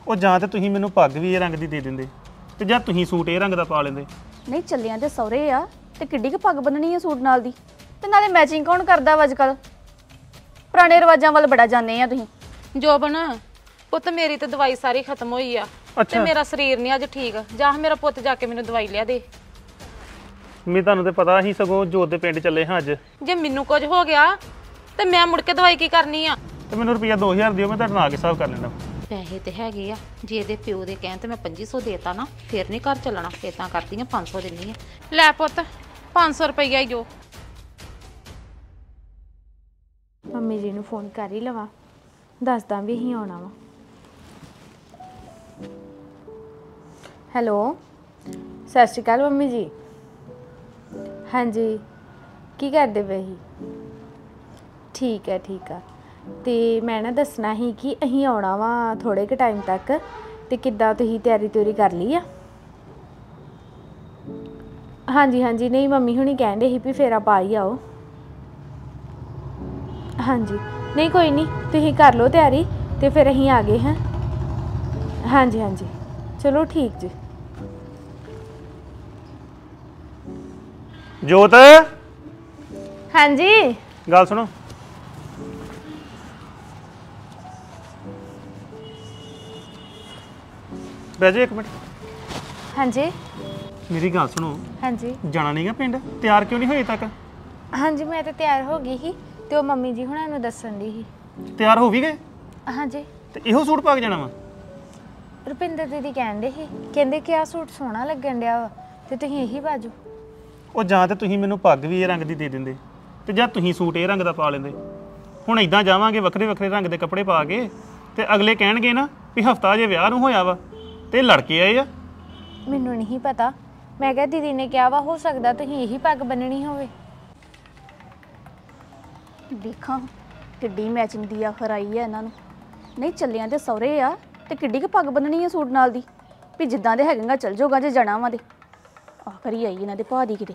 ਉਹ ਜਾਂ ਤੇ ਤੁਸੀਂ ਮੈਨੂੰ ਪੱਗ ਵੀ ਇਹ ਰੰਗ ਦੀ ਦੇ ਦਿੰਦੇ ਤੇ ਜਾਂ ਤੁਸੀਂ ਸੂਟ ਇਹ ਰੰਗ ਦਾ ਪਾ ਲੈਂਦੇ। ਨਹੀਂ ਚੱਲਿਆਂ ਤੇ ਸਹੁਰੇ ਆ ਤੇ ਕਿੱਡੀ ਕੁ ਪੱਗ ਬੰਨਣੀ ਆ ਸੂਟ ਨਾਲ ਦੀ ਤੇ ਨਾਲੇ ਮੈਚਿੰਗ ਕੌਣ ਕਰਦਾ ਵਾ ਅੱਜਕੱਲ। ਪੁਰਾਣੇ ਰਿਵਾਜਾਂ ਵੱਲ ਬੜਾ ਜਾਂਦੇ ਆ ਤੁਸੀਂ। ਜੋਬਨ ਪੁੱਤ ਮੇਰੀ ਤੇ ਦਵਾਈ ਸਾਰੀ ਖਤਮ ਹੋਈ ਆ ਤੇ ਮੇਰਾ ਸਰੀਰ ਨਹੀਂ ਅੱਜ ਠੀਕ। ਜਾ ਮੇਰਾ ਪੁੱਤ ਜਾ ਕੇ ਮੈਨੂੰ ਦਵਾਈ ਲਿਆ ਦੇ। ਮੈਂ ਤੁਹਾਨੂੰ ਤੇ ਪਤਾ ਹੀ ਸਗੋਂ ਜੋਤ ਦੇ ਪਿੰਡ ਚੱਲੇ ਹਾਂ ਅੱਜ। ਜੇ ਮੈਨੂੰ ਕੁਝ ਹੋ ਗਿਆ ਤੇ ਮੈਂ ਮੁੜ ਕੇ ਦਵਾਈ ਕੀ ਕਰਨੀ ਆ? ਤੇ ਮੈਨੂੰ ਰੁਪਈਆ 2000 ਦਿਓ, ਮੈਂ ਤੁਹਾਡੇ ਨਾਲ ਆ ਕੇ ਹਿਸਾਬ ਕਰ ਲੈਣਾ। ਪੈਸੇ ਤੇ ਹੈਗੇ ਆ, ਜੇ ਇਹਦੇ ਪਿਓ ਦੇ ਕਹਿਣ ਤੇ ਮੈਂ 2500 ਦੇਤਾ ਨਾ ਫੇਰ ਨਹੀਂ ਘਰ ਚੱਲਣਾ। ਇਦਾਂ ਕਰਦੀ ਆ 500 ਦਿੰਨੀ ਆ। ਲੈ ਪੁੱਤ 500 ਰੁਪਈਆ ਹੀ ਜੋ। ਮੰਮੀ ਜੀ ਨੂੰ ਫੋਨ ਕਰ ਹੀ ਲਵਾਂ, ਦੱਸਦਾ ਵੀ ਅਸੀਂ ਆਉਣਾ ਵਾ। ਹੈਲੋ ਸਤਿ ਸ਼੍ਰੀ ਅਕਾਲ ਮੰਮੀ ਜੀ। ਹਾਂਜੀ ਕੀ ਕਰਦੇ ਪਏ ਸੀ? ਠੀਕ ਹੈ ਠੀਕ ਆ। ਤੇ ਮੈਂ ਨਾ ਦੱਸਣਾ ਸੀ ਕਿ ਅਸੀਂ ਆਉਣਾ ਵਾ ਥੋੜੇ ਕੁ ਟਾਈਮ ਤੱਕ, ਤੇ ਕਿੱਦਾਂ ਤੁਸੀਂ ਤਿਆਰੀ ਤਿਉਰੀ ਕਰ ਲਈ ਆ? ਹਾਂਜੀ ਹਾਂਜੀ ਨਹੀਂ ਮੰਮੀ ਹੁਣੀ ਕਹਿੰਦੇ ਸੀ ਵੀ ਫੇਰ ਆਪਾਂ ਹੀ ਆਓ। ਹਾਂਜੀ ਨਹੀਂ ਕੋਈ ਨਹੀਂ, ਤੁਸੀਂ ਕਰ ਲਓ ਤਿਆਰੀ ਤੇ ਫਿਰ ਅਸੀਂ ਆ ਗਏ ਹਾਂ। ਹਾਂਜੀ ਹਾਂਜੀ ਚਲੋ ਠੀਕ ਜੀ। ਜੋਤ ਹਾਂਜੀ ਗੱਲ ਸੁਣੋ। ਬਹਿ ਜਾ ਇੱਕ ਮਿੰਟ। ਹਾਂਜੀ ਮੇਰੀ ਗੱਲ ਸੁਣੋ। ਹਾਂਜੀ ਜਾਣਾ ਨਹੀਂਗਾ ਪਿੰਡ? ਤਿਆਰ ਕਿਉਂ ਨਹੀਂ ਹੋਏ ਤੱਕ? ਹਾਂਜੀ ਮੈਂ ਤਾਂ ਤਿਆਰ ਹੋ ਗਈ ਸੀ ਤੇ ਉਹ ਮੰਮੀ ਜੀ ਹੁਣਾਂ ਨੂੰ ਦੱਸਣ ਦੀ ਸੀ। ਤਿਆਰ ਹੋ ਵੀ ਗਏ? ਹਾਂਜੀ ਤੇ ਇਹੋ ਸੂਟ ਪਾ ਕੇ ਜਾਣਾ ਵਾ? ਰੁਪਿੰਦਰ ਦੀਦੀ ਕਹਿੰਦੇ ਸੀ, ਕਹਿੰਦੇ ਕਿ ਆਹ ਸੂਟ ਸੋਹਣਾ ਲੱਗਣ ਡਿਆ ਵਾ ਤੇ ਤੁਸੀਂ ਇਹੀ ਬਾਜੋ। ਉਹ ਜਾਂ ਤੇ ਤੁਸੀਂ ਮੈਨੂੰ ਪੱਗ ਵੀ ਇਹ ਰੰਗ ਦੀ ਦੇ ਦਿੰਦੇ ਤੇ ਜਾਂ ਤੁਸੀਂ ਸੂਟ ਇਹ ਰੰਗ ਦਾ ਪਾ ਲੈਂਦੇ। ਹੁਣ ਇਦਾਂ ਜਾਵਾਂਗੇ ਵੱਖਰੇ ਵੱਖਰੇ ਰੰਗ ਦੇ ਕੱਪੜੇ ਪਾ ਕੇ ਤੇ ਅਗਲੇ ਕਹਿਣਗੇ ਨਾ ਵੀ ਹਫਤਾ ਜੇ ਵਿਆਹ ਨੂੰ ਹੋਇਆ ਵਾ ਤੇ ਲੜ ਕੇ ਆਏ ਆ। ਮੈਨੂੰ ਨਹੀਂ ਪਤਾ, ਮੈਂ ਕਿਹਾ ਦੀਦੀ ਨੇ ਕਿਹਾ ਵਾ ਹੋ ਸਕਦਾ ਤੁਸੀਂ ਇਹੀ ਪੱਗ ਬੰਨਣੀ ਹੋਵੇ। ਦੇਖਾਂ ਕਿੱਡੀ ਮੈਚਿੰਗ ਦੀ ਆਖਰ ਆਈ ਆ ਇਹਨਾਂ ਨੂੰ। ਨਹੀਂ ਚੱਲਿਆਂ ਤੇ ਸਹੁਰੇ ਆ ਤੇ ਕਿੱਡੀ ਕੁ ਪੱਗ ਬੰਨਣੀ ਆ ਸੂਟ ਨਾਲ ਦੀ ਵੀ ਜਿੱਦਾਂ ਦੇ ਹੈਗੇਗਾ ਚੱਲ ਜਾਊਗਾ ਜੇ ਜਾਣਾ ਵਾ ਦੇ। ਆਖਰ ਹੀ ਆਈ ਇਹਨਾਂ ਦੇ ਭਾਅ ਦੀ ਕਿਤੇ।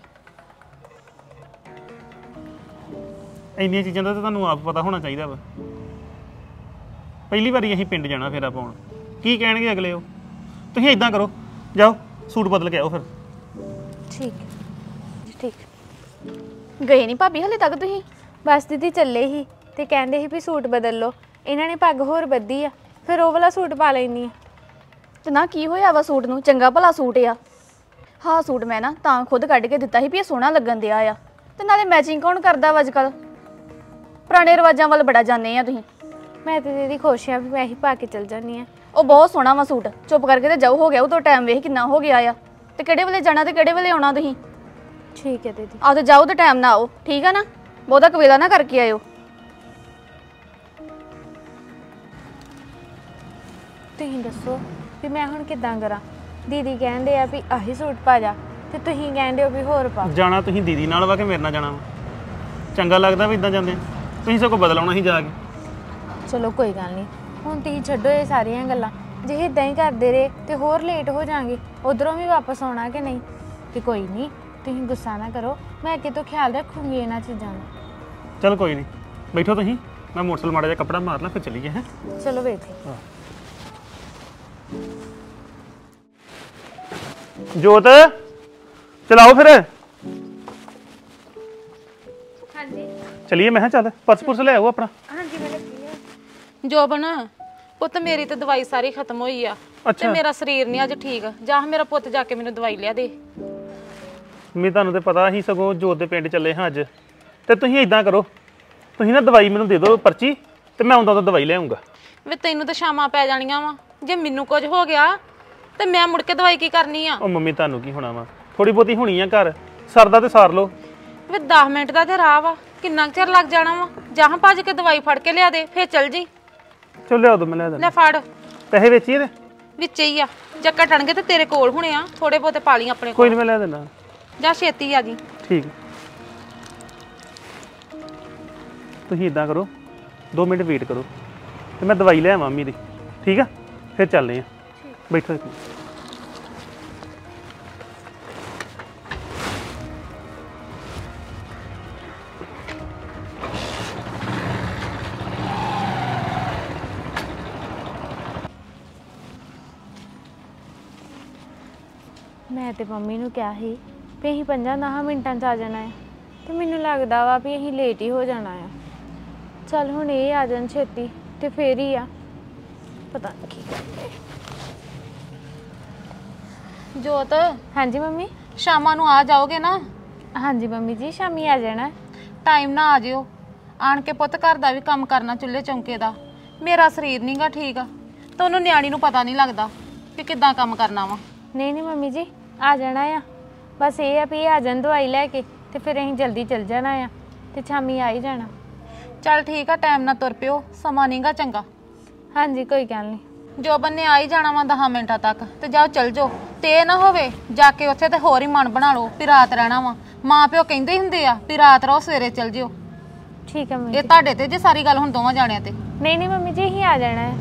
ਇੰਨੀਆਂ ਚੀਜ਼ਾਂ ਦਾ ਤਾਂ ਤੁਹਾਨੂੰ ਆਪ ਪਤਾ ਹੋਣਾ ਚਾਹੀਦਾ ਵਾ। ਪਹਿਲੀ ਵਾਰੀ ਅਸੀਂ ਪਿੰਡ ਜਾਣਾ ਫੇਰਾ ਪਾਉਣ, ਕੀ ਕਹਿਣਗੇ ਅਗਲੇ? ਉਹ ਤੁਸੀਂ ਇਦਾਂ ਕਰੋ, ਜਾਓ ਸੂਟ ਬਦਲ ਕੇ ਆਓ ਫਿਰ। ਠੀਕ ਠੀਕ। ਗਏ ਨਹੀਂ ਭਾਬੀ ਹਲੇ ਤੱਕ ਤੁਸੀਂ? ਬਸ ਦੀਦੀ ਚੱਲੇ ਹੀ ਤੇ ਕਹਿੰਦੇ ਸੀ ਵੀ ਸੂਟ ਬਦਲ ਲਓ। ਇਹਨਾਂ ਨੇ ਪੱਗ ਹੋਰ ਬੱਧੀ ਆ, ਫਿਰ ਉਹ ਵਾਲਾ ਸੂਟ ਪਾ ਲੈਣੀ ਆ। ਤੇ ਨਾ ਕੀ ਹੋਇਆ ਵਾ ਸੂਟ ਨੂੰ? ਚੰਗਾ ਭਲਾ ਸੂਟ ਆ। ਹਾਂ ਸੂਟ ਮੈਂ ਨਾ ਤਾਂ ਖੁਦ ਕੱਢ ਕੇ ਦਿੱਤਾ ਸੀ ਵੀ ਇਹ ਸੋਹਣਾ ਲੱਗਣ ਦਿਆ ਆ ਤੇ ਨਾਲੇ ਮੈਚਿੰਗ ਕੌਣ ਕਰਦਾ ਵਾ ਅੱਜਕੱਲ। ਪੁਰਾਣੇ ਰਿਵਾਜਾਂ ਵੱਲ ਬੜਾ ਜਾਂਦੇ ਆ ਤੁਸੀਂ। ਮੈਂ ਤੇ ਦੀਦੀ ਖੁਸ਼ ਆ ਵੀ ਮੈਂ ਇਹੀ ਪਾ ਕੇ ਚੱਲ ਜਾਂਦੀ ਆ। ਉਹ ਬਹੁਤ ਸੋਹਣਾ ਵਾ ਸੂਟ। ਚੁੱਪ ਕਰਕੇ ਤੇ ਜਾਓ, ਹੋ ਗਿਆ ਉਹ ਤੋਂ ਟਾਈਮ ਵੇਖ ਕਿੰਨਾ ਹੋ ਗਿਆ ਆ। ਤੇ ਕਿਹੜੇ ਵੇਲੇ ਜਾਣਾ ਤੇ ਕਿਹੜੇ ਵੇਲੇ ਆਉਣਾ ਤੁਸੀਂ? ਠੀਕ ਹੈ ਦੀਦੀ। ਆਹ ਤੇ ਜਾਓ ਤੇ ਟਾਈਮ ਨਾ ਆਓ, ਠੀਕ ਆ ਨਾ? ਬਹੁਤਾ ਕਵੇਲਾ ਨਾ ਕਰਕੇ ਆਇਓ। ਤੁਸੀਂ ਦੱਸੋ ਵੀ ਮੈਂ ਹੁਣ ਕਿੱਦਾਂ ਕਰਾਂ? ਦੀਦੀ ਕਹਿੰਦੇ ਆ ਵੀ ਆਹੀ ਸੂਟ ਪਾ ਜਾ ਤੇ ਤੁਸੀਂ ਕਹਿੰਦੇ ਹੋ ਵੀ ਹੋਰ ਪਾ। ਜਾਣਾ ਤੁਸੀਂ ਦੀਦੀ ਨਾਲ ਵਾ ਕਿ ਮੇਰੇ ਨਾਲ ਜਾਣਾ ਵਾ? ਚੰਗਾ ਲੱਗਦਾ ਵੀ ਇਦਾਂ ਜਾਂਦੇ? ਤੁਸੀਂ ਸਗੋਂ ਬਦਲਾਉਣਾ ਸੀ ਜਾ ਕੇ। ਚਲੋ ਕੋਈ ਗੱਲ ਨਹੀਂ, ਹੁਣ ਤੁਸੀਂ ਛੱਡੋ ਇਹ ਸਾਰੀਆਂ ਗੱਲਾਂ। ਜੇ ਇਦਾਂ ਹੀ ਕਰਦੇ ਰਹੇ ਤੇ ਹੋਰ ਲੇਟ ਹੋ ਜਾਾਂਗੇ, ਉਧਰੋਂ ਵੀ ਵਾਪਸ ਆਉਣਾ ਕਿ ਨਹੀਂ। ਤੇ ਕੋਈ ਨਹੀਂ ਤੁਸੀਂ ਗੁੱਸਾ ਨਾ ਕਰੋ, ਮੈਂ ਅੱਗੇ ਤੋਂ ਖਿਆਲ ਰੱਖੂੰਗੀ ਇਹਨਾਂ ਚੀਜ਼ਾਂ ਦਾ। ਚਲ ਕੋਈ ਨਹੀਂ, ਬੈਠੋ ਤੁਸੀਂ, ਮੈਂ ਮੋਟਰਸਾਈਕਲ ਮਾੜਾ ਜਿਹਾ ਕੱਪੜਾ ਮਾਰ ਲਾਂ ਫਿਰ ਚੱਲੀਏ। ਹੈ ਚਲੋ ਵੇਖੋ। ਜੋਤ ਚਲਾਓ ਫਿਰ। ਹਾਂਜੀ ਚਲੀਏ। ਮੈਂ ਕਿਹਾ ਚੱਲ ਪਰਸ ਪੁਰਸ ਲੈ ਆਓ ਆਪਣਾ। ਹਾਂਜੀ ਮੈਂ ਲੱਗੀ ਆ। ਜੋਬਨ ਪੁੱਤ ਮੇਰੀ ਤੇ ਦਵਾਈ ਸਾਰੀ ਖਤਮ ਹੋਈ ਆ ਤੇ ਮੇਰਾ ਸਰੀਰ ਨਹੀਂ ਅੱਜ ਠੀਕ। ਜਾ ਮੇਰਾ ਪੁੱਤ ਜਾ ਕੇ ਮੈਨੂੰ ਦਵਾਈ ਲਿਆ ਦੇ। ਮੈਂ ਤੁਹਾਨੂੰ ਤੇ ਪਤਾ ਹੀ ਸਗੋਂ ਜੋਤ ਦੇ ਪਿੰਡ ਚੱਲੇ ਹਾਂ ਅੱਜ। ਤੇ ਤੁਸੀਂ ਇਦਾਂ ਕਰੋ, ਤੁਸੀਂ ਨਾ ਦਵਾਈ ਮੈਨੂੰ ਦੇ ਦਿਓ ਪਰਚੀ ਤੇ ਮੈਂ ਆਉਂਦਾ ਤਾਂ ਦਵਾਈ ਲੈ ਆਉਂਗਾ। ਵੇ ਤੈਨੂੰ ਤਾਂ ਸ਼ਾਮਾਂ ਪੈ ਜਾਣੀਆਂ ਵਾ, ਜੇ ਮੈਨੂੰ ਕੁਝ ਹੋ ਗਿਆ ਤੇ ਮੈਂ ਮੁੜ ਕੇ ਦਵਾਈ ਕੀ ਕਰਨੀ ਆ? ਉਹ ਮੰਮੀ ਤੁਹਾਨੂੰ ਕੀ ਹੋਣਾ ਵਾ, ਥੋੜੀ ਬਹੁਤੀ ਹੋਣੀ ਆ ਘਰ, ਸਰਦਾ ਤੇ ਸਾਰ ਲਓ। ਵੇ 10 ਮਿੰਟ ਦਾ ਤੇ ਰਾਹ ਵਾ, ਕਿੰਨਾ ਚਿਰ ਲੱਗ ਜਾਣਾ ਵਾ? ਜਾਂ ਭੱਜ ਕੇ ਦਵਾਈ ਫੜ ਕੇ ਲਿਆ ਦੇ ਫੇਰ ਚੱਲ ਜੀ। ਚਲ ਲਿਆ ਦੋ, ਮੈਂ ਲੈ ਦਿੰਦਾ। ਲੈ ਫੜ ਪੈਸੇ ਵਿੱਚ ਹੀ ਇਹਦੇ ਵਿੱਚ ਹੀ ਆ, ਜੇ ਘਟਣਗੇ ਤੇ ਤੇਰੇ ਕੋਲ ਹੋਣੇ ਆ। ਥੋੜੇ ਬਹੁਤੇ ਪਾ ਲਈ ਆਪਣੇ ਕੋਈ ਕੋਲ। ਨਹੀਂ, ਮੈਂ ਲੈ ਦਿੰਦਾ। ਜਾ ਛੇਤੀ ਆ ਜੀ। ਠੀਕ। ਤੁਸੀਂ ਇਦਾਂ ਕਰੋ, 2 ਮਿੰਟ ਵੇਟ ਕਰੋ ਤੇ ਮੈਂ ਦਵਾਈ ਲੈ ਆਵਾਂ ਮੰਮੀ ਦੀ, ਠੀਕ ਆ? ਫਿਰ ਚੱਲਦੇ ਆ। ਬੈਠੋ ਇੱਕ ਮਿੰਟ। ਮੈਂ ਤੇ ਮੰਮੀ ਨੂੰ ਕਿਹਾ ਸੀ ਵੀ ਅਸੀਂ 5-10 ਮਿੰਟਾਂ 'ਚ ਆ ਜਾਣਾ ਆ ਤੇ ਮੈਨੂੰ ਲੱਗਦਾ ਵਾ ਵੀ ਅਸੀਂ ਲੇਟ ਹੀ ਹੋ ਜਾਣਾ ਆ। ਚੱਲ ਹੁਣ ਇਹ ਆ ਜਾਣ ਛੇਤੀ ਤੇ ਫੇਰ ਹੀ ਆ ਪਤਾ ਨਹੀਂ ਕੀ ਕਰਦੇ। ਜੋਤ ਹਾਂਜੀ ਮੰਮੀ। ਸ਼ਾਮਾਂ ਨੂੰ ਆ ਜਾਓਗੇ ਨਾ? ਹਾਂਜੀ ਮੰਮੀ ਜੀ ਸ਼ਾਮੀ ਆ ਜਾਣਾ। ਟਾਈਮ ਨਾ ਆ ਜਿਓ। ਆਣ ਕੇ ਪੁੱਤ ਘਰ ਦਾ ਵੀ ਕੰਮ ਕਰਨਾ, ਚੁੱਲ੍ਹੇ ਚੌਂਕੇ ਦਾ। ਮੇਰਾ ਸਰੀਰ ਨਹੀਂਗਾ ਠੀਕ ਤੇ ਉਹਨੂੰ ਨਿਆਣੀ ਨੂੰ ਪਤਾ ਨਹੀਂ ਲੱਗਦਾ ਕਿ ਕਿੱਦਾਂ ਕੰਮ ਕਰਨਾ ਵਾ। ਨਹੀਂ ਨਹੀਂ ਮੰਮੀ ਜੀ ਆ ਜਾਣਾ ਆ, ਬਸ ਇਹ ਆ ਵੀ ਇਹ ਆ ਜਾਣ ਦਵਾਈ ਲੈ ਕੇ ਤੇ ਫਿਰ ਅਸੀਂ ਜਲਦੀ ਚੱਲ ਜਾਣਾ ਆ ਤੇ ਸ਼ਾਮੀ ਆ ਹੀ ਜਾਣਾ। ਚੱਲ ਠੀਕ ਆ, ਟਾਈਮ ਨਾਲ ਤੁਰ ਪਿਓ, ਸਮਾਂ ਨਹੀਂਗਾ ਚੰਗਾ। ਹਾਂਜੀ ਕੋਈ ਗੱਲ ਨਹੀਂ। ਜੋਬਨ ਨੇ ਆ ਹੀ ਜਾਣਾ ਵਾ 10 ਮਿੰਟਾਂ ਤੱਕ ਤੇ ਜਾਓ ਚੱਲ ਜਾਓ। ਤੇ ਇਹ ਨਾ ਹੋਵੇ ਜਾ ਕੇ ਉੱਥੇ ਤੇ ਹੋਰ ਹੀ ਮਨ ਬਣਾ ਲਓ ਵੀ ਰਾਤ ਰਹਿਣਾ ਵਾ। ਮਾਂ ਪਿਓ ਕਹਿੰਦੇ ਹੀ ਹੁੰਦੇ ਆ ਵੀ ਰਾਤ ਰਹੋ ਸਵੇਰੇ ਚੱਲ ਜਿਓ। ਠੀਕ ਹੈ ਮੰਮੀ ਇਹ ਜੀ। ਤੁਹਾਡੇ ਤੇ ਜੇ ਸਾਰੀ ਗੱਲ ਹੁਣ ਦੋਵਾਂ ਜਾਣਿਆਂ ਤੇ। ਨਹੀਂ ਨਹੀਂ ਮੰਮੀ ਜੀ ਅਸੀਂ ਆ ਜਾਣਾ ਹੈ।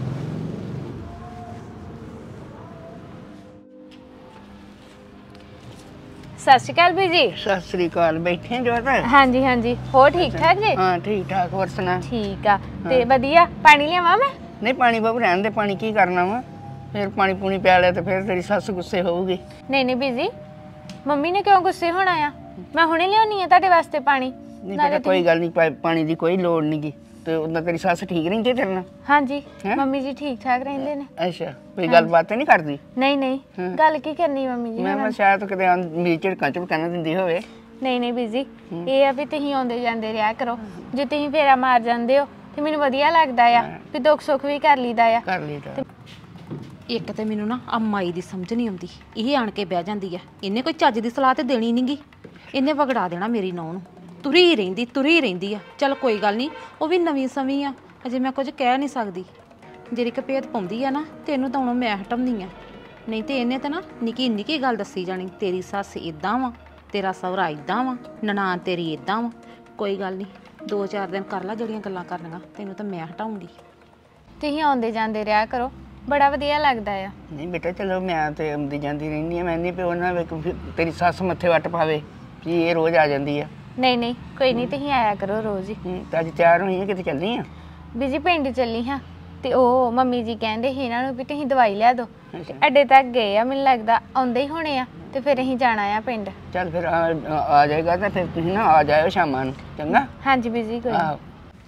ਸਤਿ ਸ਼੍ਰੀ ਅਕਾਲ ਬੀਜੀ। ਸਤਿ ਸ੍ਰੀ ਅਕਾਲ। ਬੈਠੇ ਜੋ ਤਾਂ? ਹਾਂਜੀ ਹਾਂਜੀ ਹੋਰ ਠੀਕ ਠਾਕ ਜੀ? ਹਾਂ ਠੀਕ ਠਾਕ। ਹੋਰ ਸੁਣਾ? ਠੀਕ ਆ ਤੇ ਵਧੀਆ। ਪਾਣੀ ਲਿਆਵਾਂ ਮੈਂ? ਨਹੀਂ ਪਾਣੀ ਬਾਬੂ ਰਹਿਣ ਦੇ, ਪਾਣੀ ਕੀ ਕਰਨਾ ਵਾ, ਫਿਰ ਪਾਣੀ ਪੂਣੀ ਪਿਆ ਲਿਆ ਤੇ ਫਿਰ ਤੇਰੀ ਸੱਸ ਗੁੱਸੇ ਹੋਊਗੀ। ਨਹੀਂ ਨਹੀਂ ਬੀਜੀ ਮੰਮੀ ਨੇ ਕਿਉਂ ਗੁੱਸੇ ਹੋਣਾ ਆ, ਮੈਂ ਹੁਣੇ ਲਿਆਉਣੀ ਆ ਤੁਹਾਡੇ ਵਾਸਤੇ ਪਾਣੀ। ਨਹੀਂ ਬੇਟਾ ਕੋਈ ਗੱਲ ਨਹੀਂ, ਪਾਣੀ ਦੀ ਕੋਈ ਲੋੜ ਨਹੀਂਗੀ। ਤੇ ਉਹਨਾਂ ਤੇਰੀ ਸੱਸ ਠੀਕ ਰਹਿੰਦੀ ਤੇਰੇ ਨਾਲ? ਹਾਂਜੀ ਮੰਮੀ ਜੀ ਠੀਕ ਠਾਕ ਰਹਿੰਦੇ ਨੇ। ਅੱਛਾ ਕੋਈ ਗੱਲਬਾਤ ਨਹੀਂ ਕਰਦੀ? ਨਹੀਂ ਨਹੀਂ ਗੱਲ ਕੀ ਕਰਨੀ ਮੰਮੀ ਜੀ। ਮੈਂ ਸ਼ਾਇਦ ਕਿਤੇ ਮੇਰੀ ਝਿੜਕਾਂ ਚ ਕਹਿਣਾ ਦਿੰਦੀ ਹੋਵੇ। ਨਹੀਂ ਨਹੀਂ ਬੀਜੀ ਇਹ ਆ ਵੀ ਤੁਸੀਂ ਆਉਂਦੇ ਜਾਂਦੇ ਰਿਹਾ ਕਰੋ। ਜੇ ਤੁਸੀਂ ਫੇਰਾ ਮਾਰ ਜਾਂਦੇ ਹੋ ਤੇ ਮੈਨੂੰ ਵਧੀਆ ਲੱਗਦਾ ਆ ਵੀ ਦੁੱਖ ਸੁੱਖ ਵੀ ਕਰ ਲਈਦਾ ਆ। ਕਰ ਲਈਦਾ। ਇੱਕ ਤੇ ਮੈਨੂੰ ਨਾ ਆ ਮਾਈ ਦੀ ਸਮਝ ਨਹੀਂ ਆਉਂਦੀ। ਇਹ ਆਣ ਕੇ ਬਹਿ ਜਾਂਦੀ ਆ, ਇਹਨੇ ਕੋਈ ਚੱਜ ਦੀ ਸਲਾਹ ਤੇ ਦੇਣੀ ਨਹੀਂਗੀ। ਇਹਨੇ ਵਗੜਾ ਦੇਣਾ ਮੇਰੀ ਨੌਂ ਨੂੰ। ਤੁਰੀ ਰਹਿੰਦੀ ਆ। ਚੱਲ ਕੋਈ ਗੱਲ ਨਹੀਂ, ਉਹ ਵੀ ਨਵੀਂ ਸਵੀਂ ਆ, ਅਜੇ ਮੈਂ ਕੁਝ ਕਹਿ ਨਹੀਂ ਸਕਦੀ। ਜਿਹੜੀ ਕਪੇਤ ਪਾਉਂਦੀ ਆ ਨਾ ਤੈਨੂੰ ਤਾਂ ਹੁਣ ਮੈਂ ਹਟਾਉਂਦੀ ਆ। ਨਹੀਂ ਤੇ ਇਹਨੇ ਤਾਂ ਨਾ ਨਿੱਕੀ ਨਿੱਕੀ ਗੱਲ ਦੱਸੀ ਜਾਣੀ, ਤੇਰੀ ਸੱਸ ਇਦਾਂ ਵਾ, ਤੇਰਾ ਸਹੁਰਾ ਇਦਾਂ ਵਾ, ਨਨਾਣ ਤੇਰੀ ਇਦਾਂ ਵਾ। ਕੋਈ ਗੱਲ ਨਹੀਂ 2-4 ਦਿਨ ਕਰ ਲੈ ਜਿਹੜੀਆਂ ਗੱਲਾਂ ਕਰਨੀਆਂ, ਤੈਨੂੰ ਤਾਂ ਮੈਂ ਹਟਾਉਂਗੀ। ਤੁਸੀਂ ਆਉਂਦੇ ਜਾਂਦੇ ਰਿਹਾ ਕਰੋ, ਬੜਾ ਵਧੀਆ ਲੱਗਦਾ ਆ। ਨਹੀਂ ਬੇਟਾ ਚਲੋ ਮੈਂ ਤੇ ਆਉਂਦੀ ਜਾਂਦੀ ਰਹਿੰਦੀ ਆ, ਮੈਂ ਨਹੀਂ ਪਿਓ ਨਾ ਤੇਰੀ ਸੱਸ ਮੱਥੇ ਵੱਟ ਪਾਵੇ ਕਿ ਇਹ ਰੋਜ਼ ਆ ਜਾਂਦੀ ਆ। ਨਹੀਂ ਨਹੀਂ ਕੋਈ ਨਹੀਂ ਤੁਸੀਂ ਆਇਆ ਕਰੋ ਰੋਜ਼ ਹੀ। ਤੇ ਅੱਜ ਤਿਆਰ ਹੋਈ ਆ, ਕਿਤੇ ਚੱਲੀ ਆ? ਬੀਜੀ ਪਿੰਡ ਚੱਲੀ ਹਾਂ ਤੇ ਉਹ ਮੰਮੀ ਜੀ ਕਹਿੰਦੇ ਸੀ ਇਹਨਾਂ ਨੂੰ ਵੀ ਤੁਸੀਂ ਦਵਾਈ ਲਿਆ ਦਿਓ। ਅੱਡੇ ਤੱਕ ਗਏ ਆ, ਮੈਨੂੰ ਲੱਗਦਾ ਆਉਂਦੇ ਹੀ ਹੋਣੇ ਆ ਤੇ ਫਿਰ ਅਸੀਂ ਜਾਣਾ ਆ ਪਿੰਡ। ਚੱਲ ਫਿਰ ਆ ਜਾਏਗਾ ਤਾਂ ਫਿਰ ਤੁਸੀਂ ਨਾ ਆ ਜਾਇਓ ਸ਼ਾਮਾਂ ਨੂੰ, ਚੰਗਾ? ਹਾਂਜੀ ਬੀਜੀ ਕੋਈ ਨਹੀਂ।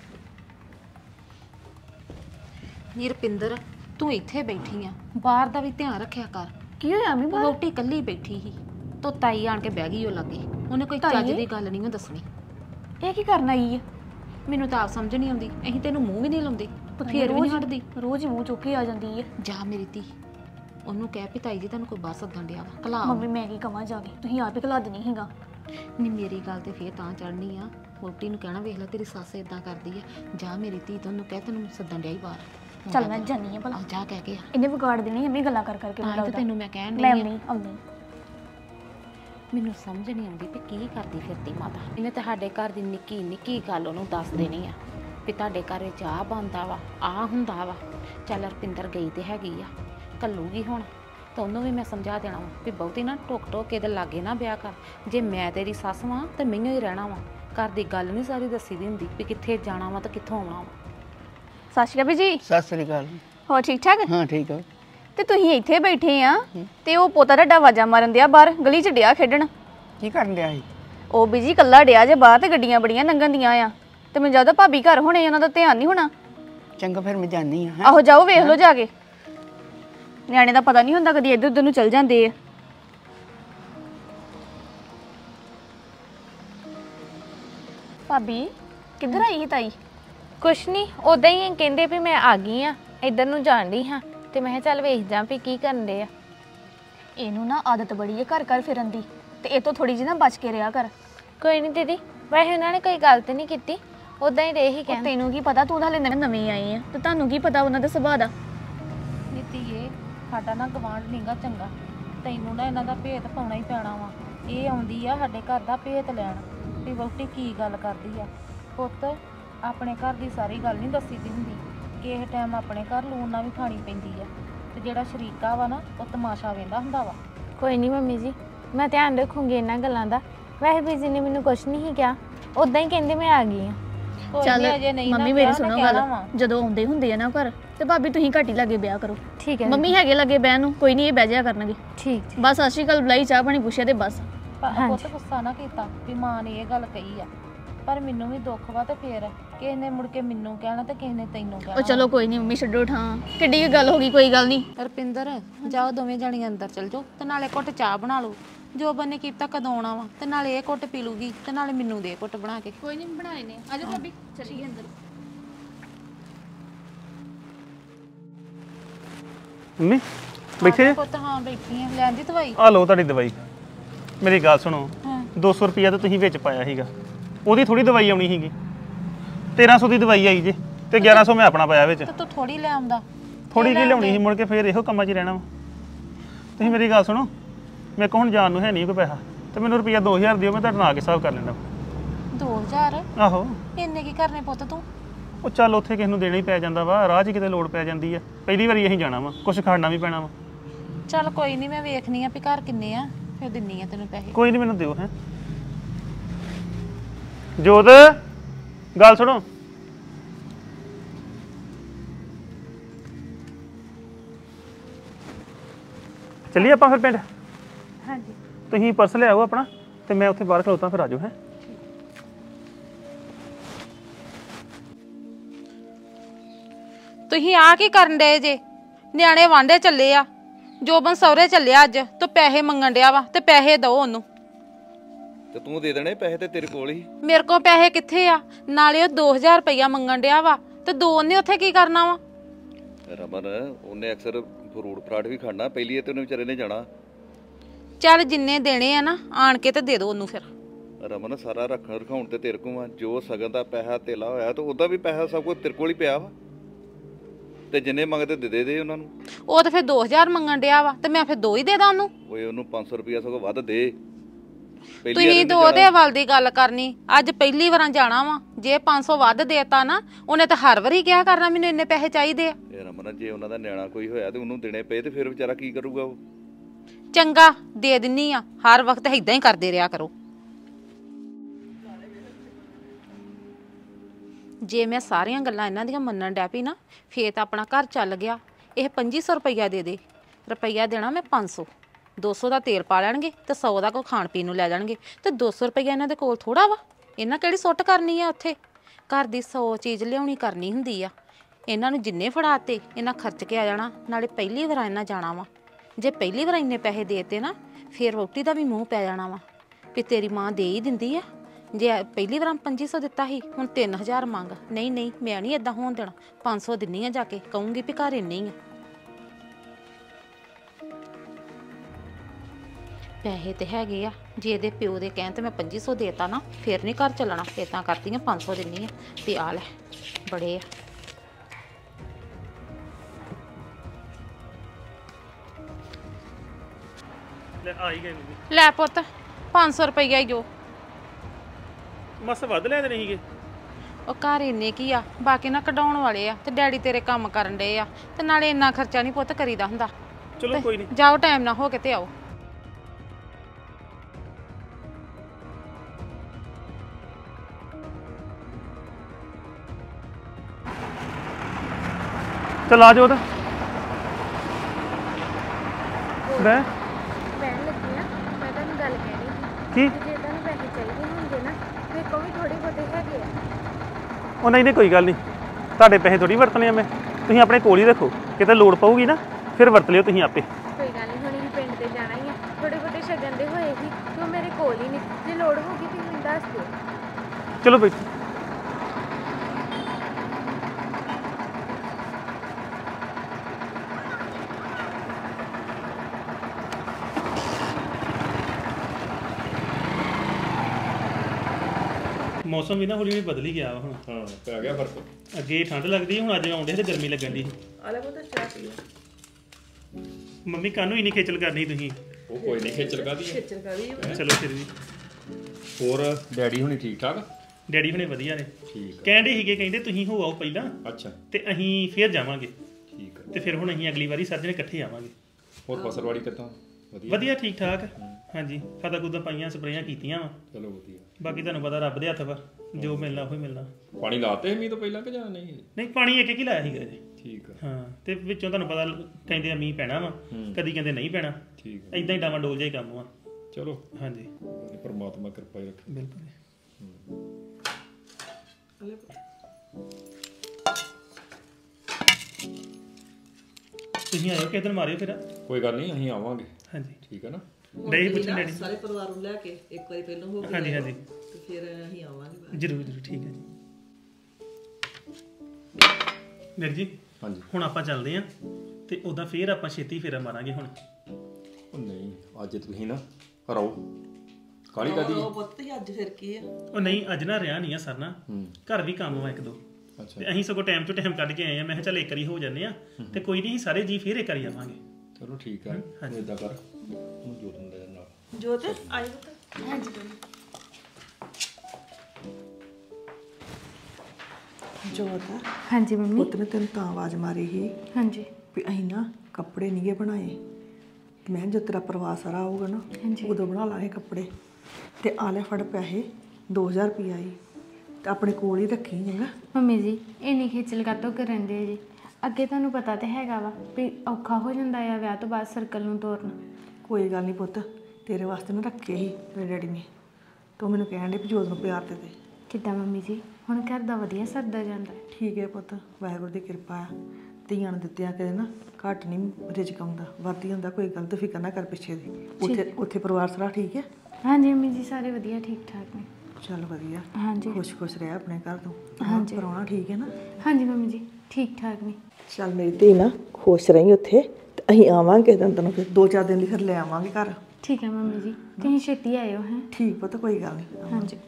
ਨਿਰਪਿੰਦਰ ਤੂੰ ਇੱਥੇ ਬੈਠੀ ਆ, ਬਾਹਰ ਦਾ ਵੀ ਧਿਆਨ ਰੱਖਿਆ ਕਰ। ਕੀ ਹੋਇਆ ਮੈਂ ਬਾਹਰ? ਰੋਟੀ ਕੱਲੀ ਬੈਠੀ ਸੀ ਤੋ ਤਾਈ ਆਣ ਕੇ ਬਹਿ ਗਈ ਉਹ ਲੱਗੇ। ਉਹਨੇ ਕੋਈ ਚੱਜ ਦੀ ਗੱਲ ਨਹੀਂ ਉਹ ਦੱਸਣੀ। ਇਹ ਕੀ ਕਰਨ ਆਈ ਹੈ? ਮੈਨੂੰ ਤਾਂ ਆਪ ਸਮਝ ਨਹੀਂ ਆਉਂਦੀ। ਅਸੀਂ ਤੈਨੂੰ ਮੂੰਹ ਵੀ ਨਹੀਂ ਲਾਉਂਦੇ, ਫੇਰ ਵੀ ਨਹੀਂ ਹਟਦੀ। ਰੋਜ਼ ਮੂੰਹ ਚੁੱਕ ਕੇ ਆ ਜਾਂਦੀ ਹੈ। ਜਾ ਮੇਰੀ ਧੀ, ਉਹਨੂੰ ਕਹਿ ਵੀ ਤਾਈ ਜੀ ਤੁਹਾਨੂੰ ਕੋਈ ਬਾਹਰ ਸੱਦਣ ਡਿਆ ਵਾ, ਕਲਾ। ਮੰਮੀ ਮੈਂ ਕੀ ਕਵਾਂ ਜਾ ਕੇ, ਤੁਸੀਂ ਆਪ ਹੀ ਕਲਾ ਦੇਣੀ ਹੈਗਾ। ਨਹੀਂ ਮੇਰੀ ਗੱਲ ਤੇ ਫੇਰ ਤਾਂ ਚੜਨੀ ਆ। ਵੋਟੀ ਨੂੰ ਕਹਿਣਾ ਵੇਖ ਲੈ ਤੇਰੀ ਸੱਸ ਇਦਾਂ ਕਰਦੀ ਆ। ਜਾ ਮੇਰੀ ਧੀ, ਤੁਹਾਨੂੰ ਕਹਿ ਤੈਨੂੰ ਸੱਦਣ ਡਿਆ ਹੀ ਬਾਹਰ। ਚੱਲ ਮੈਂ ਜਾਨੀ ਆ ਭਲਾ। ਜਾ ਕਹਿ ਕੇ ਆ। ਇਹਨੇ ਵਿਗਾੜ ਦੇਣੀ ਐਵੇਂ ਗੱਲਾਂ ਕਰ ਕਰਕੇ। ਤਾਂ ਹੀ ਤੈਨੂੰ ਮੈਂ ਕਹਿਣ ਮੈਂ ਡਈ ਆ। ਨਹੀਂ ਆਉਂਦੀ। ਮੈਨੂੰ ਸਮਝ ਨਹੀਂ ਆਉਂਦੀ ਵੀ ਕੀ ਕਰਦੀ ਫਿਰਦੀ ਮਾਤਾ। ਇਹਨੇ ਤੁਹਾਡੇ ਘਰ ਦੀ ਨਿੱਕੀ ਨਿੱਕੀ ਗੱਲ ਉਹਨੂੰ ਦੱਸ ਦੇਣੀ ਆ ਵੀ ਤੁਹਾਡੇ ਘਰ ਵਿੱਚ ਆਹ ਬਣਦਾ ਵਾ, ਆਹ ਹੁੰਦਾ ਵਾ। ਚੱਲ ਰਪਿੰਦਰ ਗਈ ਤੇ ਹੈਗੀ ਆ, ਕੱਲੂਗੀ ਹੁਣ ਤਾਂ ਉਹਨੂੰ ਵੀ ਮੈਂ ਸਮਝਾ ਦੇਣਾ ਵਾ ਵੀ ਬਹੁਤੀ ਨਾ ਟੋਕ ਕੇ ਦੇ ਲਾਗੇ ਨਾ ਵਿਆਹ ਕਰ। ਜੇ ਮੈਂ ਤੇਰੀ ਸੱਸ ਵਾਂ ਤੇ ਮੈਨੂੰ ਹੀ ਰਹਿਣਾ ਵਾ। ਘਰ ਦੀ ਗੱਲ ਨਹੀਂ ਸਾਰੀ ਦੱਸੀ ਦੀ ਹੁੰਦੀ ਵੀ ਕਿੱਥੇ ਜਾਣਾ ਵਾ ਤੇ ਕਿੱਥੋਂ ਆਉਣਾ ਵਾ। ਸਤਿ ਸ਼੍ਰੀ ਅਕਾਲ ਜੀ। ਸਤਿ ਸ੍ਰੀ ਅਕਾਲ। ਹੋਰ ਠੀਕ ਠਾਕ? ਹਾਂ ਠੀਕ ਆ। ਤੇ ਤੁਸੀਂ ਇੱਥੇ ਬੈਠੇ ਆ ਤੇ ਉਹ ਪੋਤਾ ਤੁਹਾਡਾ ਆਵਾਜ਼ਾਂ ਮਾਰਨ ਦਿਆ ਬਾਹਰ ਗਲੀ 'ਚ ਡਿਆ ਖੇਡਣ। ਕੀ ਕਰਨ ਡਿਆ ਸੀ? ਉਹ ਬੀਜੀ ਕੱਲਾ ਡਿਆ ਜੇ ਬਾਹਰ ਤੇ ਗੱਡੀਆਂ ਬੜੀਆਂ ਲੰਘਣ ਦੀਆਂ ਆ ਤੇ ਮੈਨੂੰ ਜ਼ਿਆਦਾ ਭਾਬੀ ਘਰ ਹੋਣੇ, ਉਹਨਾਂ ਦਾ ਧਿਆਨ ਨਹੀਂ ਹੋਣਾ। ਚੰਗਾ ਫਿਰ ਮੈਂ ਜਾਣੀ ਆ। ਆਹੋ ਜਾਓ ਵੇਖ ਲਓ ਜਾ ਕੇ। ਨਿਆਣੇ ਦਾ ਪਤਾ ਨਹੀਂ ਹੁੰਦਾ, ਕਦੀ ਇੱਧਰ ਉੱਧਰ ਨੂੰ ਚਲ ਜਾਂਦੇ ਆ। ਭਾਬੀ ਕਿੱਧਰ ਆਈ ਸੀ ਤਾਈ? ਕੁਛ ਨਹੀਂ, ਉਦਾਂ ਹੀ ਕਹਿੰਦੇ ਵੀ ਮੈਂ ਆ ਗਈ ਆ, ਇੱਧਰ ਨੂੰ ਜਾਣ ਡਈ ਹਾਂ ਤੇ ਮੈਂ ਕਿਹਾ ਚੱਲ ਵੇਖ ਜਾਂ ਵੀ ਕੀ ਕਰਨ ਦੇ ਆ। ਇਹਨੂੰ ਨਾ ਆਦਤ ਬੜੀ ਹੈ ਘਰ ਘਰ ਫਿਰਨ ਦੀ, ਤੇ ਇਹ ਤੋਂ ਥੋੜੀ ਜਿਹੀ ਨਾ ਬਚ ਕੇ ਰਿਹਾ ਕਰ। ਕੋਈ ਨਹੀਂ ਦੀਦੀ, ਵੈਸੇ ਉਹਨਾਂ ਨੇ ਕੋਈ ਗਲਤ ਨਹੀਂ ਕੀਤੀ, ਉਦਾਂ ਹੀ ਰਹੇ ਹੀ ਉਹ ਕਹਿਣ। ਤੈਨੂੰ ਕੀ ਪਤਾ, ਤੂੰ ਤਾਂ ਹਲੇ ਨਵੀਂ ਆਈ ਆ ਤੇ ਤੁਹਾਨੂੰ ਕੀ ਪਤਾ ਉਹਨਾਂ ਦੇ ਸੁਭਾਅ ਦਾ। ਨੀਤੀਏ ਸਾਡਾ ਨਾ ਗਵਾਂਢ ਨਹੀਂਗਾ ਚੰਗਾ, ਤੈਨੂੰ ਨਾ ਇਹਨਾਂ ਦਾ ਭੇਤ ਪਾਉਣਾ ਹੀ ਪੈਣਾ ਵਾ। ਇਹ ਆਉਂਦੀ ਆ ਸਾਡੇ ਘਰ ਦਾ ਭੇਤ ਲੈਣ ਵੀ ਵਹੁਟੀ ਕੀ ਗੱਲ ਕਰਦੀ ਆ। ਪੁੱਤ ਆਪਣੇ ਘਰ ਦੀ ਸਾਰੀ ਗੱਲ ਨਹੀਂ ਦੱਸੀ ਦੀ ਹੁੰਦੀ, ਕਿਸੇ ਟਾਈਮ ਆਪਣੇ ਘਰ ਲੂਣ ਨਾਲ ਵੀ ਖਾਣੀ ਪੈਂਦੀ ਆ। ਤੇ ਜਿਹੜਾ ਸ਼ਰੀਕਾ ਵਾ ਨਾ ਉਹ ਤਮਾਸ਼ਾ ਵੇਂਦਾ ਹੁੰਦਾ ਵਾ। ਕੋਈ ਨਹੀਂ ਮੰਮੀ ਜੀ, ਮੈਂ ਧਿਆਨ ਰੱਖੂੰਗੀ ਇਹਨਾਂ ਗੱਲਾਂ ਦਾ। ਵੈਸੇ ਬੀਜੀ ਨੇ ਮੈਨੂੰ ਕੁਛ ਨਹੀਂ ਕਿਹਾ, ਉਦਾਂ ਹੀ ਕਹਿੰਦੇ ਮੈਂ ਆ ਗਈ ਆ। ਕੋਈ ਚੱਲ ਨਹੀਂ ਅਜੇ ਨਹੀਂ ਨਾ ਮੰਮੀ ਮੇਰੀ ਵਿਆਹ, ਸੁਣੋ ਉਹਨੇ ਗੱਲ ਕਹਿਣਾ ਵਾ। ਜਦੋਂ ਆਉਂਦੇ ਹੁੰਦੇ ਆ ਨਾ ਘਰ ਤੇ ਭਾਬੀ ਤੁਸੀਂ ਘੱਟ ਹੀ ਲੱਗੇ ਵਿਆਹ ਕਰੋ ਠੀਕ ਹੈ ਮੰਮੀ ਹੈਗੇ ਲੱਗੇ ਬਹਿਣ ਨੂੰ ਕੋਈ ਨਹੀਂ ਇਹ ਬਹਿ ਜਾਇਆ ਕਰਨਗੇ ਠੀਕ ਜੀ। ਬਸ ਸਤਿ ਸ਼੍ਰੀ ਅਕਾਲ ਬੁਲਾਈ ਚਾਹ ਪਾਣੀ ਪੁੱਛਿਆ ਤੇ ਬਸ ਪੁੱਤ ਗੁੱਸਾ ਨਾ ਕੀਤਾ ਵੀ ਮਾਂ ਨੇ ਇਹ ਗੱਲ ਕਹੀ ਆ ਪਰ ਮੈਨੂੰ ਵੀ ਦੁੱਖ ਵਾ ਤੇ ਫੇਰ ਕਿਸੇ ਨੇ ਮੁੜ ਕੇ ਮੈਨੂੰ ਕਹਿਣਾ ਤੇ ਕਿਸੇ ਨੇ ਤੈਨੂੰ ਉਹ ਕਹਿਣਾ ਚਲੋ ਕੋਈ ਨਹੀਂ ਮੰਮੀ ਛੱਡੋ ਠਾਂ ਕਿੱਡੀ ਕੁ ਗੱਲ ਹੋ ਗਈ ਕੋਈ ਗੱਲ ਨਹੀਂ ਰਪਿੰਦਰ ਜਾਓ ਦੋਵੇਂ ਜਣੀਆਂ ਅੰਦਰ ਚਲ ਜਾਓ ਤੇ ਨਾਲੇ ਘੁੱਟ ਚਾਹ ਬਣਾ ਲਓ ਜੋ ਬੰਨੇ ਕੀਤਾ ਕਦੋਂ ਆਉਣਾ ਵਾ ਤੇ ਨਾਲੇ ਇਹ ਘੁੱਟ ਪੀ ਲੂਗੀ ਤੇ ਨਾਲੇ ਮੈਨੂੰ ਦੇ ਘੁੱਟ ਬਣਾ ਕੇ ਕੋਈ ਨਹੀਂ ਬਣਾਏ ਨੇ ਆਜੋ ਭਾਬੀ ਚਲੀਏ ਅੰਦਰ ਮੰਮੀ ਬੈਠੇ ਜੇ? ਪੁੱਤ ਹਾਂ ਬੈਠੀ ਆ ਲੈਂਦੀ ਦਵਾਈ ਆ ਲਓ ਤੁਹਾਡੀ ਦਵਾਈ ਮੇਰੀ ਗੱਲ ਸੁਣੋ ਹਾਂ 200 ਰੁਪਿਆ ਤਾਂ ਤੁਸੀਂ ਵਿੱਚ ਪਾਇਆ ਸੀਗਾ ਉਹਦੀ ਥੋੜੀ ਦਵਾਈ ਆਉਣੀ ਸੀਗੀ 1300 ਦੀ ਦਵਾਈ ਆਈ ਜੇ ਤੇ 1100 ਮੈਂ ਆਪਣਾ ਪਾਇਆ ਵਿੱਚ ਤੇ ਤੂੰ ਥੋੜੀ ਲੈ ਆਉਂਦਾ ਥੋੜੀ ਜਿਹੀ ਲਿਆਉਣੀ ਸੀ ਮੁੜ ਕੇ ਫੇਰ ਇਹੋ ਕੰਮਾਂ 'ਚ ਹੀ ਰਹਿਣਾ ਵਾ ਤੁਸੀਂ ਮੇਰੀ ਗੱਲ ਸੁਣੋ ਮੇਰੇ ਕੋਲ ਹੁਣ ਜਾਣ ਨੂੰ ਹੈ ਨਹੀਂ ਕੋਈ ਪੈਸਾ ਤੇ ਮੈਨੂੰ ਰੁਪਿਆ 2000 ਦਿਓ ਮੈਂ ਤੁਹਾਡੇ ਨਾਲ ਆ ਕੇ ਹਿਸਾਬ ਕਰ ਲੈਂਦਾ 2000 ਆਹੋ ਇੰਨੇ ਕੀ ਕਰਨੇ ਪੁੱਤ ਤੂੰ ਉਹ ਚੱਲ ਉੱਥੇ ਕਿਸ ਨੂੰ ਦੇਣਾ ਹੀ ਪੈ ਜਾਂਦਾ ਵਾ ਰਾਹ 'ਚ ਕਿਤੇ ਲੋੜ ਪੈ ਜਾਂਦੀ ਆ ਪਹਿਲੀ ਵਾਰੀ ਅਸੀਂ ਜਾਣਾ ਵਾ ਕੁਝ ਖਾਣਾ ਵੀ ਪੈਣਾ ਵਾ ਚੱਲ ਕੋਈ ਨਹੀਂ ਮੈਂ ਵੇਖਣੀ ਆ ਵੀ ਘਰ ਕਿੰਨੇ ਆ ਫਿਰ ਦਿੰਨੀ ਆ ਤੈਨੂੰ ਪੈਸੇ ਕੋਈ ਨਹੀਂ ਮੈਨੂੰ ਦਿਓ ਹੈ ਜੋਤ ਗੱਲ ਸੁਣੋ ਚੱਲੀਏ ਆਪਾਂ ਫਿਰ ਪਿੰਡ ਹਾਂਜੀ ਤੁਸੀਂ ਪਰਸ ਲਿਆਓ ਆਪਣਾ ਤੇ ਮੈਂ ਉੱਥੇ ਬਾਹਰ ਖਲੋਤਾ ਫਿਰ ਆਜੋ ਹੈ ਤੁਸੀਂ ਆ ਕੀ ਕਰਨ ਡਏ ਜੇ ਨਿਆਣੇ ਵਾਂਡੇ ਚੱਲੇ ਆ ਜੋਬਨ ਸਹੁਰੇ ਚੱਲਿਆ ਅੱਜ ਤੇ ਪੈਸੇ ਮੰਗਣ ਡਿਆ ਵਾ ਤੇ ਪੈਸੇ ਦਓ ਉਹਨੂੰ ਤੇ ਤੂੰ ਦੇ ਦੇਣੇ ਪੈਸੇ ਤੇ ਤੇਰੇ ਕੋਲ ਹੀ ਮੇਰੇ ਕੋਲ ਪੈਸੇ ਕਿੱਥੇ ਆ ਨਾਲੇ ਉਹ 2000 ਰੁਪਇਆ ਮੰਗਣ ਡਿਆ ਵਾ ਤੇ ਦੋ ਉਹਨੇ ਉੱਥੇ ਕੀ ਕਰਨਾ ਵਾ ਰਮਨ ਉਹਨੇ ਅਕਸਰ ਫਰੂਟ ਫਰਾਟ ਵੀ ਖਾਣਾ ਪਹਿਲੀ ਤੇ ਉਹਨੇ ਵਿਚਾਰੇ ਨੇ ਜਾਣਾ ਚੱਲ ਜਿੰਨੇ ਦੇਣੇ ਆ ਨਾ ਆਣ ਕੇ ਤੇ ਦੇ ਦੋ ਉਹਨੂੰ ਫਿਰ ਰਮਨ ਸਾਰਾ ਰੱਖਣ ਰਖਾਉਣ ਤੇ ਤੇਰੇ ਕੋਲ ਆ ਜੋ ਸਗਨ ਦਾ ਪੈਸਾ ਤੇਲਾ ਹੋਇਆ ਤੇ ਉਹਦਾ ਵੀ ਪੈਸਾ ਸਭ ਕੁਝ ਤੇਰੇ ਕੋਲ ਹੀ ਪਿਆ ਵਾ ਤੇ ਜਿੰਨੇ ਮੰਗਦੇ ਦੇ ਦੇ ਉਹਨਾਂ ਨੂੰ ਉਹ ਤਾਂ ਫਿਰ 2000 ਮੰਗਣ ਡਿਆ ਵਾ ਤੇ ਮੈਂ ਫਿਰ ਦੋ ਹੀ ਦੇ ਦਾਂ ਉਹਨੂੰ ਓਏ ਉਹਨੂੰ 500 ਰੁਪਇਆ ਸਗੋਂ ਵੱਧ ਦੇ ਤੁਸੀਂ ਤਾਂ ਉਹਦੇ ਵੱਲ ਦੀ ਗੱਲ ਕਰਨੀ ਅੱਜ ਪਹਿਲੀ ਵਾਰਾਂ ਜਾਣਾ ਵਾ ਜੇ 500 ਵੱਧ ਦੇਤਾ ਨਾ ਉਹਨੇ ਤਾਂ ਹਰ ਵਾਰੀ ਕਿਹਾ ਕਰਨਾ ਮੈਨੂੰ ਇੰਨੇ ਪੈਸੇ ਚਾਹੀਦੇ ਆ ਇਹ ਰਮਨ ਜੇ ਉਹਨਾਂ ਦਾ ਨਿਆਣਾ ਕੋਈ ਹੋਇਆ ਤੇ ਉਹਨੂੰ ਦੇਣੇ ਪਏ ਤੇ ਫਿਰ ਵਿਚਾਰਾ ਕੀ ਕਰੂਗਾ ਉਹ ਚੰਗਾ ਦੇ ਦਿੰਨੀ ਆ ਹਰ ਵਕਤ ਇਦਾਂ ਹੀ ਕਰਦੇ ਰਿਹਾ ਕਰੋ ਜੇ ਮੈਂ ਸਾਰੀਆਂ ਗੱਲਾਂ ਇਹਨਾਂ ਦੀਆਂ ਮੰਨਣ ਡੈ ਪਈ ਨਾ ਫੇਰ ਤਾਂ ਆਪਣਾ ਘਰ ਚੱਲ ਗਿਆ ਇਹ 2500 ਰੁਪਈਆ ਦੇ ਦੇ ਰੁਪਈਆ ਦੇਣਾ ਮੈਂ 500 200 ਦਾ ਤੇਲ ਪਾ ਲੈਣਗੇ ਤੇ 100 ਦਾ ਕੋਈ ਖਾਣ ਪੀਣ ਨੂੰ ਲੈ ਜਾਣਗੇ ਤੇ 200 ਰੁਪਈਆ ਇਹਨਾਂ ਦੇ ਕੋਲ ਥੋੜਾ ਵਾ ਇਹਨਾਂ ਕਿਹੜੀ ਸੁੱਟ ਕਰਨੀ ਆ ਉੱਥੇ ਘਰ ਦੀ 100 ਚੀਜ਼ ਲਿਆਉਣੀ ਕਰਨੀ ਹੁੰਦੀ ਆ ਇਹਨਾਂ ਨੂੰ ਜਿੰਨੇ ਫੜਾਤੇ ਇਹਨਾਂ ਖਰਚ ਕੇ ਆ ਜਾਣਾ ਨਾਲੇ ਪਹਿਲੀ ਵਾਰ ਇਹਨਾਂ ਜਾਣਾ ਵਾ ਜੇ ਪਹਿਲੀ ਵਾਰ ਇੰਨੇ ਪੈਸੇ ਦੇਤੇ ਨਾ ਫੇਰ ਵੋਟੀ ਦਾ ਵੀ ਮੂੰਹ ਪੈ ਜਾਣਾ ਵਾ ਵੀ ਤੇਰੀ ਮਾਂ ਦੇ ਹੀ ਦਿੰਦੀ ਆ ਜੇ ਪਹਿਲੀ ਵਾਰ 2500 ਦਿੱਤਾ ਸੀ ਹੁਣ 3000 ਮੰਗ ਨਹੀਂ ਨਹੀਂ ਮੈਂ ਨਹੀਂ ਇਦਾਂ ਹੋਣ ਦੇਣਾ 500 ਦਿੰਨੀ ਆ ਜਾ ਕੇ ਕਹੂੰਗੀ ਵੀ ਘਰ ਇੰਨੇ ਹੀ ਆ ਪੈਸੇ ਤੇ ਹੈਗੇ ਆ ਜੇ ਇਹਦੇ ਪਿਓ ਦੇ ਕਹਿਣ ਤੇ ਮੈਂ 2500 ਦੇਤਾ ਨਾ ਫੇਰ ਨਹੀਂ ਘਰ ਚੱਲਣਾ ਇਦਾਂ ਕਰਦੀ ਆ 500 ਦਿੰਨੀ ਆ ਵੀ ਆ ਲੈ ਬੜੇ ਆ ਲੈ ਆ ਹੀ ਗਏ ਮੰਮੀ ਲੈ ਪੁੱਤ 500 ਰੁਪਈਆ ਹੀ ਜੋ ਮਸ ਵੱਧ ਲੈ ਦੇਣੇ ਸੀਗੇ ਉਹ ਘਰ ਇੰਨੇ ਕੀ ਆ ਬਾਕੀ ਨਾ ਕਢਾਉਣ ਵਾਲੇ ਆ ਤੇ ਡੈਡੀ ਤੇਰੇ ਕੰਮ ਕਰਨ ਡਏ ਆ ਤੇ ਨਾਲੇ ਇੰਨਾ ਖਰਚਾ ਨਹੀਂ ਪੁੱਤ ਕਰੀਦਾ ਹੁੰਦਾ ਚਲੋ ਕੋਈ ਨਹੀਂ ਜਾਓ ਟਾਈਮ ਨਾ ਹੋ ਕੇ ਤੇ ਆਓ ਚਲ ਆ ਜਾਓ ਤਾਂ ਬੈ ਬਹਿਣ ਲੱਗੀ ਆ ਮੈਂ ਤੁਹਾਨੂੰ ਗੱਲ ਕਹਿਣੀ ਕੀ ਜੇ ਤੁਹਾਨੂੰ ਪੈਸੇ ਚਾਹੀਦੇ ਹੋਣਗੇ ਨਾ ਮੇਰੇ ਕੋਲ ਵੀ ਥੋੜੇ ਬਹੁਤੇ ਹੈਗੇ ਆ ਉਹ ਨਹੀਂ ਕੋਈ ਗੱਲ ਨਹੀਂ ਤੁਹਾਡੇ ਪੈਸੇ ਥੋੜੀ ਵਰਤਣੇ ਆ ਮੈਂ ਤੁਸੀਂ ਆਪਣੇ ਕੋਲ ਹੀ ਰੱਖੋ ਕਿਤੇ ਲੋੜ ਪਊਗੀ ਨਾ ਫਿਰ ਵਰਤ ਲਿਓ ਤੁਸੀਂ ਆਪੇ ਕੋਈ ਗੱਲ ਨਹੀਂ ਹੁਣ ਅਸੀਂ ਪਿੰਡ ਤੇ ਜਾਣਾ ਹੀ ਆ ਥੋੜੇ ਬਹੁਤੇ ਸ਼ਗਨ ਦੇ ਹੋਏ ਸੀ ਤੇ ਉਹ ਮੇਰੇ ਕੋਲ ਹੀ ਨੇ ਜੇ ਲੋੜ ਹੋਗੀ ਤੇ ਮੈਨੂੰ ਦੱਸ ਦਿਓ ਚਲੋ ਬੈਠੋ ਮੌਸਮ ਵੀ ਨਾ ਹੌਲੀ ਹੌਲੀ ਬਦਲ ਹੀ ਗਿਆ ਵਾ ਹੁਣ ਹਾਂ ਪੈ ਗਿਆ ਫਰਕ ਅੱਗੇ ਠੰਡ ਲੱਗਦੀ ਹੁਣ ਅੱਜ ਆਉਂਦੇ ਤੇ ਗਰਮੀ ਲੱਗਣ ਦੀ ਮੰਮੀ ਕਾਹਨੂੰ ਇੰਨੀ ਖੇਚਲ ਕਰਨੀ ਤੁਸੀਂ ਉਹ ਕੋਈ ਨਹੀਂ ਖੇਚਲ ਕਾਦੀ ਚਲੋ ਫਿਰ ਵੀ ਹੋਰ ਡੈਡੀ ਹੁਣੀ ਠੀਕ ਠਾਕ ਡੈਡੀ ਹੁਣੇ ਵਧੀਆ ਨੇ ਠੀਕ ਕਹਿੰਦੇ ਸੀਗੇ ਕਹਿੰਦੇ ਤੁਸੀਂ ਹੋ ਆਓ ਪਹਿਲਾਂ ਅੱਛਾ ਤੇ ਅਸੀਂ ਫੇਰ ਜਾਵਾਂਗੇ ਠੀਕ ਹੈ ਤੇ ਫਿਰ ਹੁਣ ਅਸੀਂ ਅਗਲੀ ਵਾਰੀ ਸਾਰੇ ਜਣੇ ਇਕੱਠੇ ਆਵਾਂਗੇ ਹੋਰ ਫਸਲਵਾੜੀ ਕਿੱਦਾਂ ਵਧੀਆ ਠੀਕ ਠਾਕ ਹਾਂਜੀ ਖਾਦਾ ਖੁਦਾ ਪਾਈਆਂ ਸਪਰੇਆਂ ਕੀਤੀਆਂ ਵਾ ਚਲੋ ਵਧੀਆ। ਬਾਕੀ ਤੁਹਾਨੂੰ ਪਤਾ ਰੱਬ ਦੇ ਹੱਥ ਵਾ ਜੋ ਮਿਲਣਾ ਉਹ ਹੀ ਮਿਲਣਾ। ਪਾਣੀ ਲਾਤੇ ਮੀਂਹ ਤੋਂ ਪਹਿਲਾਂ ਕਿ ਜਾਂ ਨਹੀਂ? ਨਹੀਂ ਪਾਣੀ ਇੱਕ ਹੀ ਲਾਇਆ ਸੀਗਾ ਜੀ। ਠੀਕ ਆ। ਹਾਂ ਤੇ ਵਿੱਚੋਂ ਤੁਹਾਨੂੰ ਪਤਾ ਕਹਿੰਦੇ ਆ ਮੀਂਹ ਪੈਣਾ ਵਾ ਕਦੀ ਕਹਿੰਦੇ ਨਹੀਂ ਪੈਣਾ। ਠੀਕ ਆ। ਇਦਾਂ ਹੀ ਡਾਵਾਂ ਡੋਲ ਜਿਹਾ ਹੀ ਕੰਮ ਵਾ। ਚਲੋ ਹਾਂਜੀ ਪਰਮਾਤਮਾ ਕਿਰਪਾ ਹੀ ਰੱਖੇ। ਬਿਲਕੁਲ ਤੁਸੀਂ ਆਇਓ ਕਿਸ ਦਿਨ ਮਾਰਿਓ ਫਿਰ। ਕੋਈ ਗੱਲ ਨਹੀਂ ਅਸੀਂ ਆਵਾਂਗੇ। ਹਾਂਜੀ ਠੀਕ ਹੈ ਨਾ। ਨਹੀਂ ਪੁੱਛਣ ਡੈਡੀ ਸਾਰੇ ਪਰਿਵਾਰ ਨੂੰ ਲੈ ਕੇ ਇੱਕ ਵਾਰੀ ਪਹਿਲਾਂ ਹੋ ਕੇ ਹਾਂਜੀ ਹਾਂਜੀ ਤੇ ਫਿਰ ਅਸੀਂ ਆਵਾਂਗੇ। ਜ਼ਰੂਰ ਜ਼ਰੂਰ ਠੀਕ ਹੈ ਜੀ। ਵੀਰ ਜੀ ਹਾਂਜੀ ਹੁਣ ਆਪਾਂ ਚੱਲਦੇ ਆਂ ਤੇ ਉਦਾਂ ਫੇਰ ਆਪਾਂ ਛੇਤੀ ਫੇਰਾ ਮਾਰਾਂਗੇ ਹੁਣ। ਉਹ ਨਹੀਂ ਅੱਜ ਤੁਸੀਂ ਨਾ ਰਹੋ ਕਾਲੀ ਕਾਦੀ। ਉਹ ਪੁੱਤ ਤੇ ਅੱਜ ਫਿਰ ਕੀ ਆ? ਉਹ ਨਹੀਂ ਅੱਜ ਨਾ ਰਿਹਾ ਨਹੀਂ ਆ ਸਰਨਾ ਘਰ ਵੀ ਕੰਮ ਵਾ ਇੱਕ ਦੋ ਅੱਛਾ ਤੇ ਅਸੀਂ ਸਗੋਂ ਟਾਈਮ ਤੋਂ ਟਾਈਮ ਕੱਢ ਕੇ ਆਏ ਆ। ਮੈਂ ਕਿਹਾ ਚੱਲ ਇੱਕ ਵਾਰੀ ਹੋ ਜਾਂਦੇ ਆ ਤੇ ਕੋਈ ਨਹੀਂ ਸਾਰੇ ਜੀ ਫੇਰ ਇੱਕ ਵਾਰੀ ਆਵਾਂਗੇ। ਚਲੋ ਠੀਕ ਆ ਤੂੰ ਇਦਾਂ ਕਰ ਤੂੰ ਜੋਤ ਨੂੰ ਲੈ ਜਾ ਨਾਲ। ਜੋਤ ਆਈ ਪੁੱਤ। ਹਾਂਜੀ ਜੋਤ ਹਾਂਜੀ ਮੰਮੀ। ਪੁੱਤ ਨੇ ਤੈਨੂੰ ਤਾਂ ਆਵਾਜ਼ ਮਾਰੀ ਸੀ ਹਾਂਜੀ ਵੀ ਅਸੀਂ ਨਾ ਕੱਪੜੇ ਨਹੀਂ ਗੇ ਬਣਾਏ। ਮੈਂ ਕਿਹਾ ਜਦੋਂ ਤੇਰਾ ਪਰਿਵਾਰ ਸਾਰਾ ਆਊਗਾ ਨਾ ਉਦੋਂ ਬਣਾ ਲਾਂਗੇ ਕੱਪੜੇ। ਤੇ ਆ ਲੈ ਫੜ ਪੈਸੇ 2000 ਰੁਪਈਆ ਆਈ ਤੇ ਆਪਣੇ ਕੋਲ ਹੀ ਰੱਖੀ ਚੰਗਾ। ਮੰਮੀ ਜੀ ਇੰਨੀ ਖੇਚਲ ਕਾਤੋਂ ਕਰਨ ਦੇ ਜੀ? ਅੱਗੇ ਤੁਹਾਨੂੰ ਪਤਾ ਤੇ ਹੈਗਾ ਵਾ ਵੀ ਔਖਾ ਹੋ ਜਾਂਦਾ ਆ ਵਿਆਹ ਤੋਂ ਬਾਅਦ ਸਰਕਲ ਨੂੰ ਤੋਰਨਾ। ਕੋਈ ਗੱਲ ਨਹੀਂ ਪੁੱਤ ਤੇਰੇ ਵਾਸਤੇ ਨਾ ਰੱਖੇ ਸੀ ਮੇਰੇ ਡੈਡੀ ਨੇ। ਤੂੰ ਮੈਨੂੰ ਕਹਿਣ ਦੇ ਵੀ ਜੋਤ ਨੂੰ ਪਿਆਰ ਦੇ ਦੇ। ਕਿੱਦਾਂ ਮੰਮੀ ਜੀ ਹੁਣ ਘਰ ਦਾ ਵਧੀਆ ਸਰਦਾ ਜਾਂਦਾ? ਠੀਕ ਹੈ ਪੁੱਤ ਵਾਹਿਗੁਰੂ ਦੀ ਕਿਰਪਾ ਆ। ਧੀਆਂ ਨੂੰ ਦਿੱਤਿਆਂ ਕਦੇ ਨਾ ਘੱਟ ਨਹੀਂ ਰਿਜ਼ਕ ਆਉਂਦਾ ਵੱਧ ਹੁੰਦਾ। ਕੋਈ ਗਲਤ ਫਿਕਰ ਨਾ ਕਰ ਪਿੱਛੇ ਦੀ। ਉੱਥੇ ਪਰਿਵਾਰ ਸਾਰਾ ਠੀਕ ਹੈ? ਹਾਂਜੀ ਮੰਮੀ ਜੀ ਸਾਰੇ ਵਧੀਆ ਠੀਕ ਠਾਕ ਨੇ। ਚੱਲ ਵਧੀਆ। ਹਾਂਜੀ ਖੁਸ਼ ਰਹਿ ਆਪਣੇ ਘਰ ਤੋਂ। ਹਾਂਜੀ ਪਰਾਉਣਾ ਠੀਕ ਹੈ ਨਾ? ਹਾਂਜੀ ਮੰਮੀ ਜੀ ਠੀਕ ਠਾਕ ਨੇ। ਚੱਲ ਮੇਰੀ ਧੀ ਨਾ ਖੁਸ਼ ਰਹੀ ਉੱਥੇ ਤੇ ਅਸੀਂ ਆਵਾਂਗੇ ਤੈਨੂੰ ਫਿਰ 2-4 ਦਿਨ ਲਈ ਫਿਰ ਲੈ ਆਵਾਂਗੇ ਘਰ। ਠੀਕ ਹੈ ਮੰਮੀ ਜੀ ਤੁਸੀਂ ਛੇਤੀ ਆਇਓ ਹੈ। ਠੀਕ ਪੁੱਤ ਕੋਈ ਗੱਲ ਨਹੀਂ। ਹਾਂਜੀ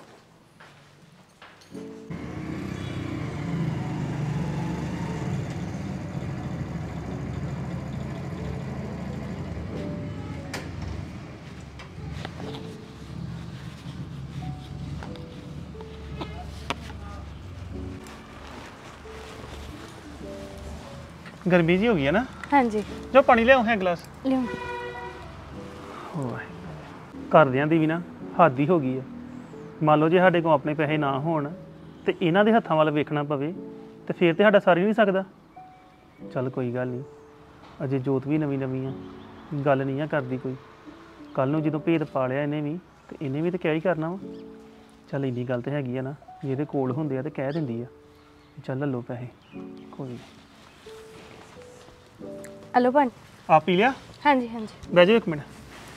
ਗਰਮੀ ਜੀ ਹੋ ਗਈ ਹੈ ਨਾ। ਹਾਂਜੀ ਜੋ ਪਾਣੀ ਲਿਆਓ ਹੈ ਗਲਾਸ। ਲਿਓ। ਘਰਦਿਆਂ ਦੀ ਵੀ ਨਾ ਹੱਦ ਹੀ ਹੋ ਗਈ ਹੈ। ਮੰਨ ਲਓ ਜੇ ਸਾਡੇ ਕੋਲ ਆਪਣੇ ਪੈਸੇ ਨਾ ਹੋਣ ਤੇ ਇਹਨਾਂ ਦੇ ਹੱਥਾਂ ਵੱਲ ਵੇਖਣਾ ਪਵੇ ਤੇ ਫੇਰ ਤੇ ਸਾਡਾ ਸਰ ਹੀ ਨਹੀਂ ਸਕਦਾ। ਚੱਲ ਕੋਈ ਗੱਲ ਨਹੀਂ ਅਜੇ ਜੋਤ ਵੀ ਨਵੀਂ ਨਵੀਂ ਆ ਗੱਲ ਨਹੀਂ ਆ ਕਰਦੀ ਕੋਈ। ਕੱਲ ਨੂੰ ਜਦੋਂ ਭੇਦ ਪਾ ਲਿਆ ਇਹਨੇ ਵੀ ਤੇ ਇਹਨੇ ਵੀ ਤਾਂ ਕਿਆ ਹੀ ਕਰਨਾ ਵਾ। ਚੱਲ ਇੰਨੀ ਗੱਲ ਤੇ ਹੈਗੀ ਆ ਨਾ ਜਿਹਦੇ ਕੋਲ ਹੁੰਦੇ ਆ ਤੇ ਕਹਿ ਦਿੰਦੀ ਆ ਚੱਲ ਲੈ ਲਓ ਪੈਸੇ ਕੋਈ ਨਹੀਂ। ਹਲੋ ਬਣ ਆ ਪੀ ਲਿਆ? ਹਾਂਜੀ ਹਾਂਜੀ ਬਹਿ ਜਾਓ ਇੱਕ ਮਿੰਟ।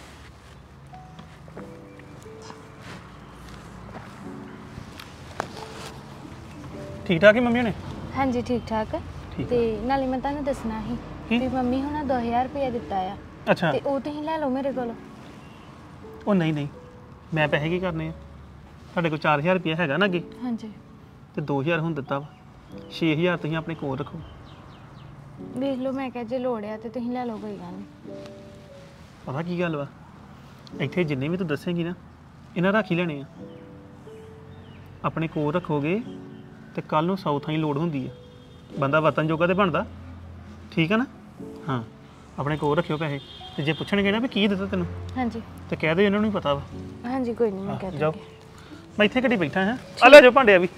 ਠੀਕ ਠਾਕ ਹੀ ਮੰਮੀ ਨੇ? ਹਾਂਜੀ ਠੀਕ ਠਾਕ। ਤੇ ਨਾਲੇ ਮੈਂ ਤੁਹਾਨੂੰ ਦੱਸਣਾ ਸੀ ਵੀ ਮੰਮੀ ਹੁਣਾਂ 2000 ਰੁਪਇਆ ਦਿੱਤਾ ਆ। ਅੱਛਾ ਤੇ ਉਹ ਤੁਸੀਂ ਲੈ ਲਓ ਮੇਰੇ ਕੋਲ। ਉਹ ਨਹੀਂ ਨਹੀਂ ਮੈਂ ਪੈਸੇ ਕੀ ਕਰਨੇ ਆ? ਤੁਹਾਡੇ ਕੋਲ 4000 ਰੁਪਇਆ ਹੈਗਾ ਨਾ ਅੱਗੇ ਹਾਂਜੀ ਤੇ 2000 ਹੁਣ ਦਿੱਤਾ ਵਾ 6000 ਤੁਸੀਂ ਆਪਣੇ ਕੋਲ ਰੱਖੋ। ਵੇਖ ਲਓ ਮੈਂ ਕਿਹਾ ਜੇ ਲੋੜ ਆ ਤੇ ਤੁਸੀਂ ਲੈ ਲਓ ਕੋਈ ਗੱਲ ਨਹੀਂ। ਪਤਾ ਕੀ ਗੱਲ ਵਾ ਇੱਥੇ ਜਿੰਨੇ ਵੀ ਤੂੰ ਦੱਸੇਂਗੀ ਨਾ ਇਹਨਾਂ ਰੱਖ ਹੀ ਲੈਣੇ ਆ। ਆਪਣੇ ਕੋਲ ਰੱਖੋਗੇ ਤੇ ਕੱਲ ਨੂੰ 100 ਥਾਂ ਹੀ ਲੋੜ ਹੁੰਦੀ ਆ। ਬੰਦਾ ਵਤਨ ਜੋਗਾ ਤੇ ਬਣਦਾ ਠੀਕ ਆ ਨਾ। ਹਾਂ ਆਪਣੇ ਕੋਲ ਰੱਖਿਓ ਪੈਸੇ ਤੇ ਜੇ ਪੁੱਛਣਗੇ ਨਾ ਵੀ ਕੀ ਦਿੱਤਾ ਤੈਨੂੰ ਹਾਂਜੀ ਤੇ ਕਹਿ ਦੇ ਇਹਨਾਂ ਨੂੰ ਹੀ ਪਤਾ ਵਾ। ਹਾਂਜੀ ਕੋਈ ਨਹੀਂ ਮੈਂ ਕਹਿ ਜਾਓ ਦੂੰਗੀ। ਮੈਂ ਇੱਥੇ ਘੜੀ ਬੈਠਾ ਹਾਂ। ਆ ਲੈ ਜਾਓ ਭਾਂਡੇ ਵੀ।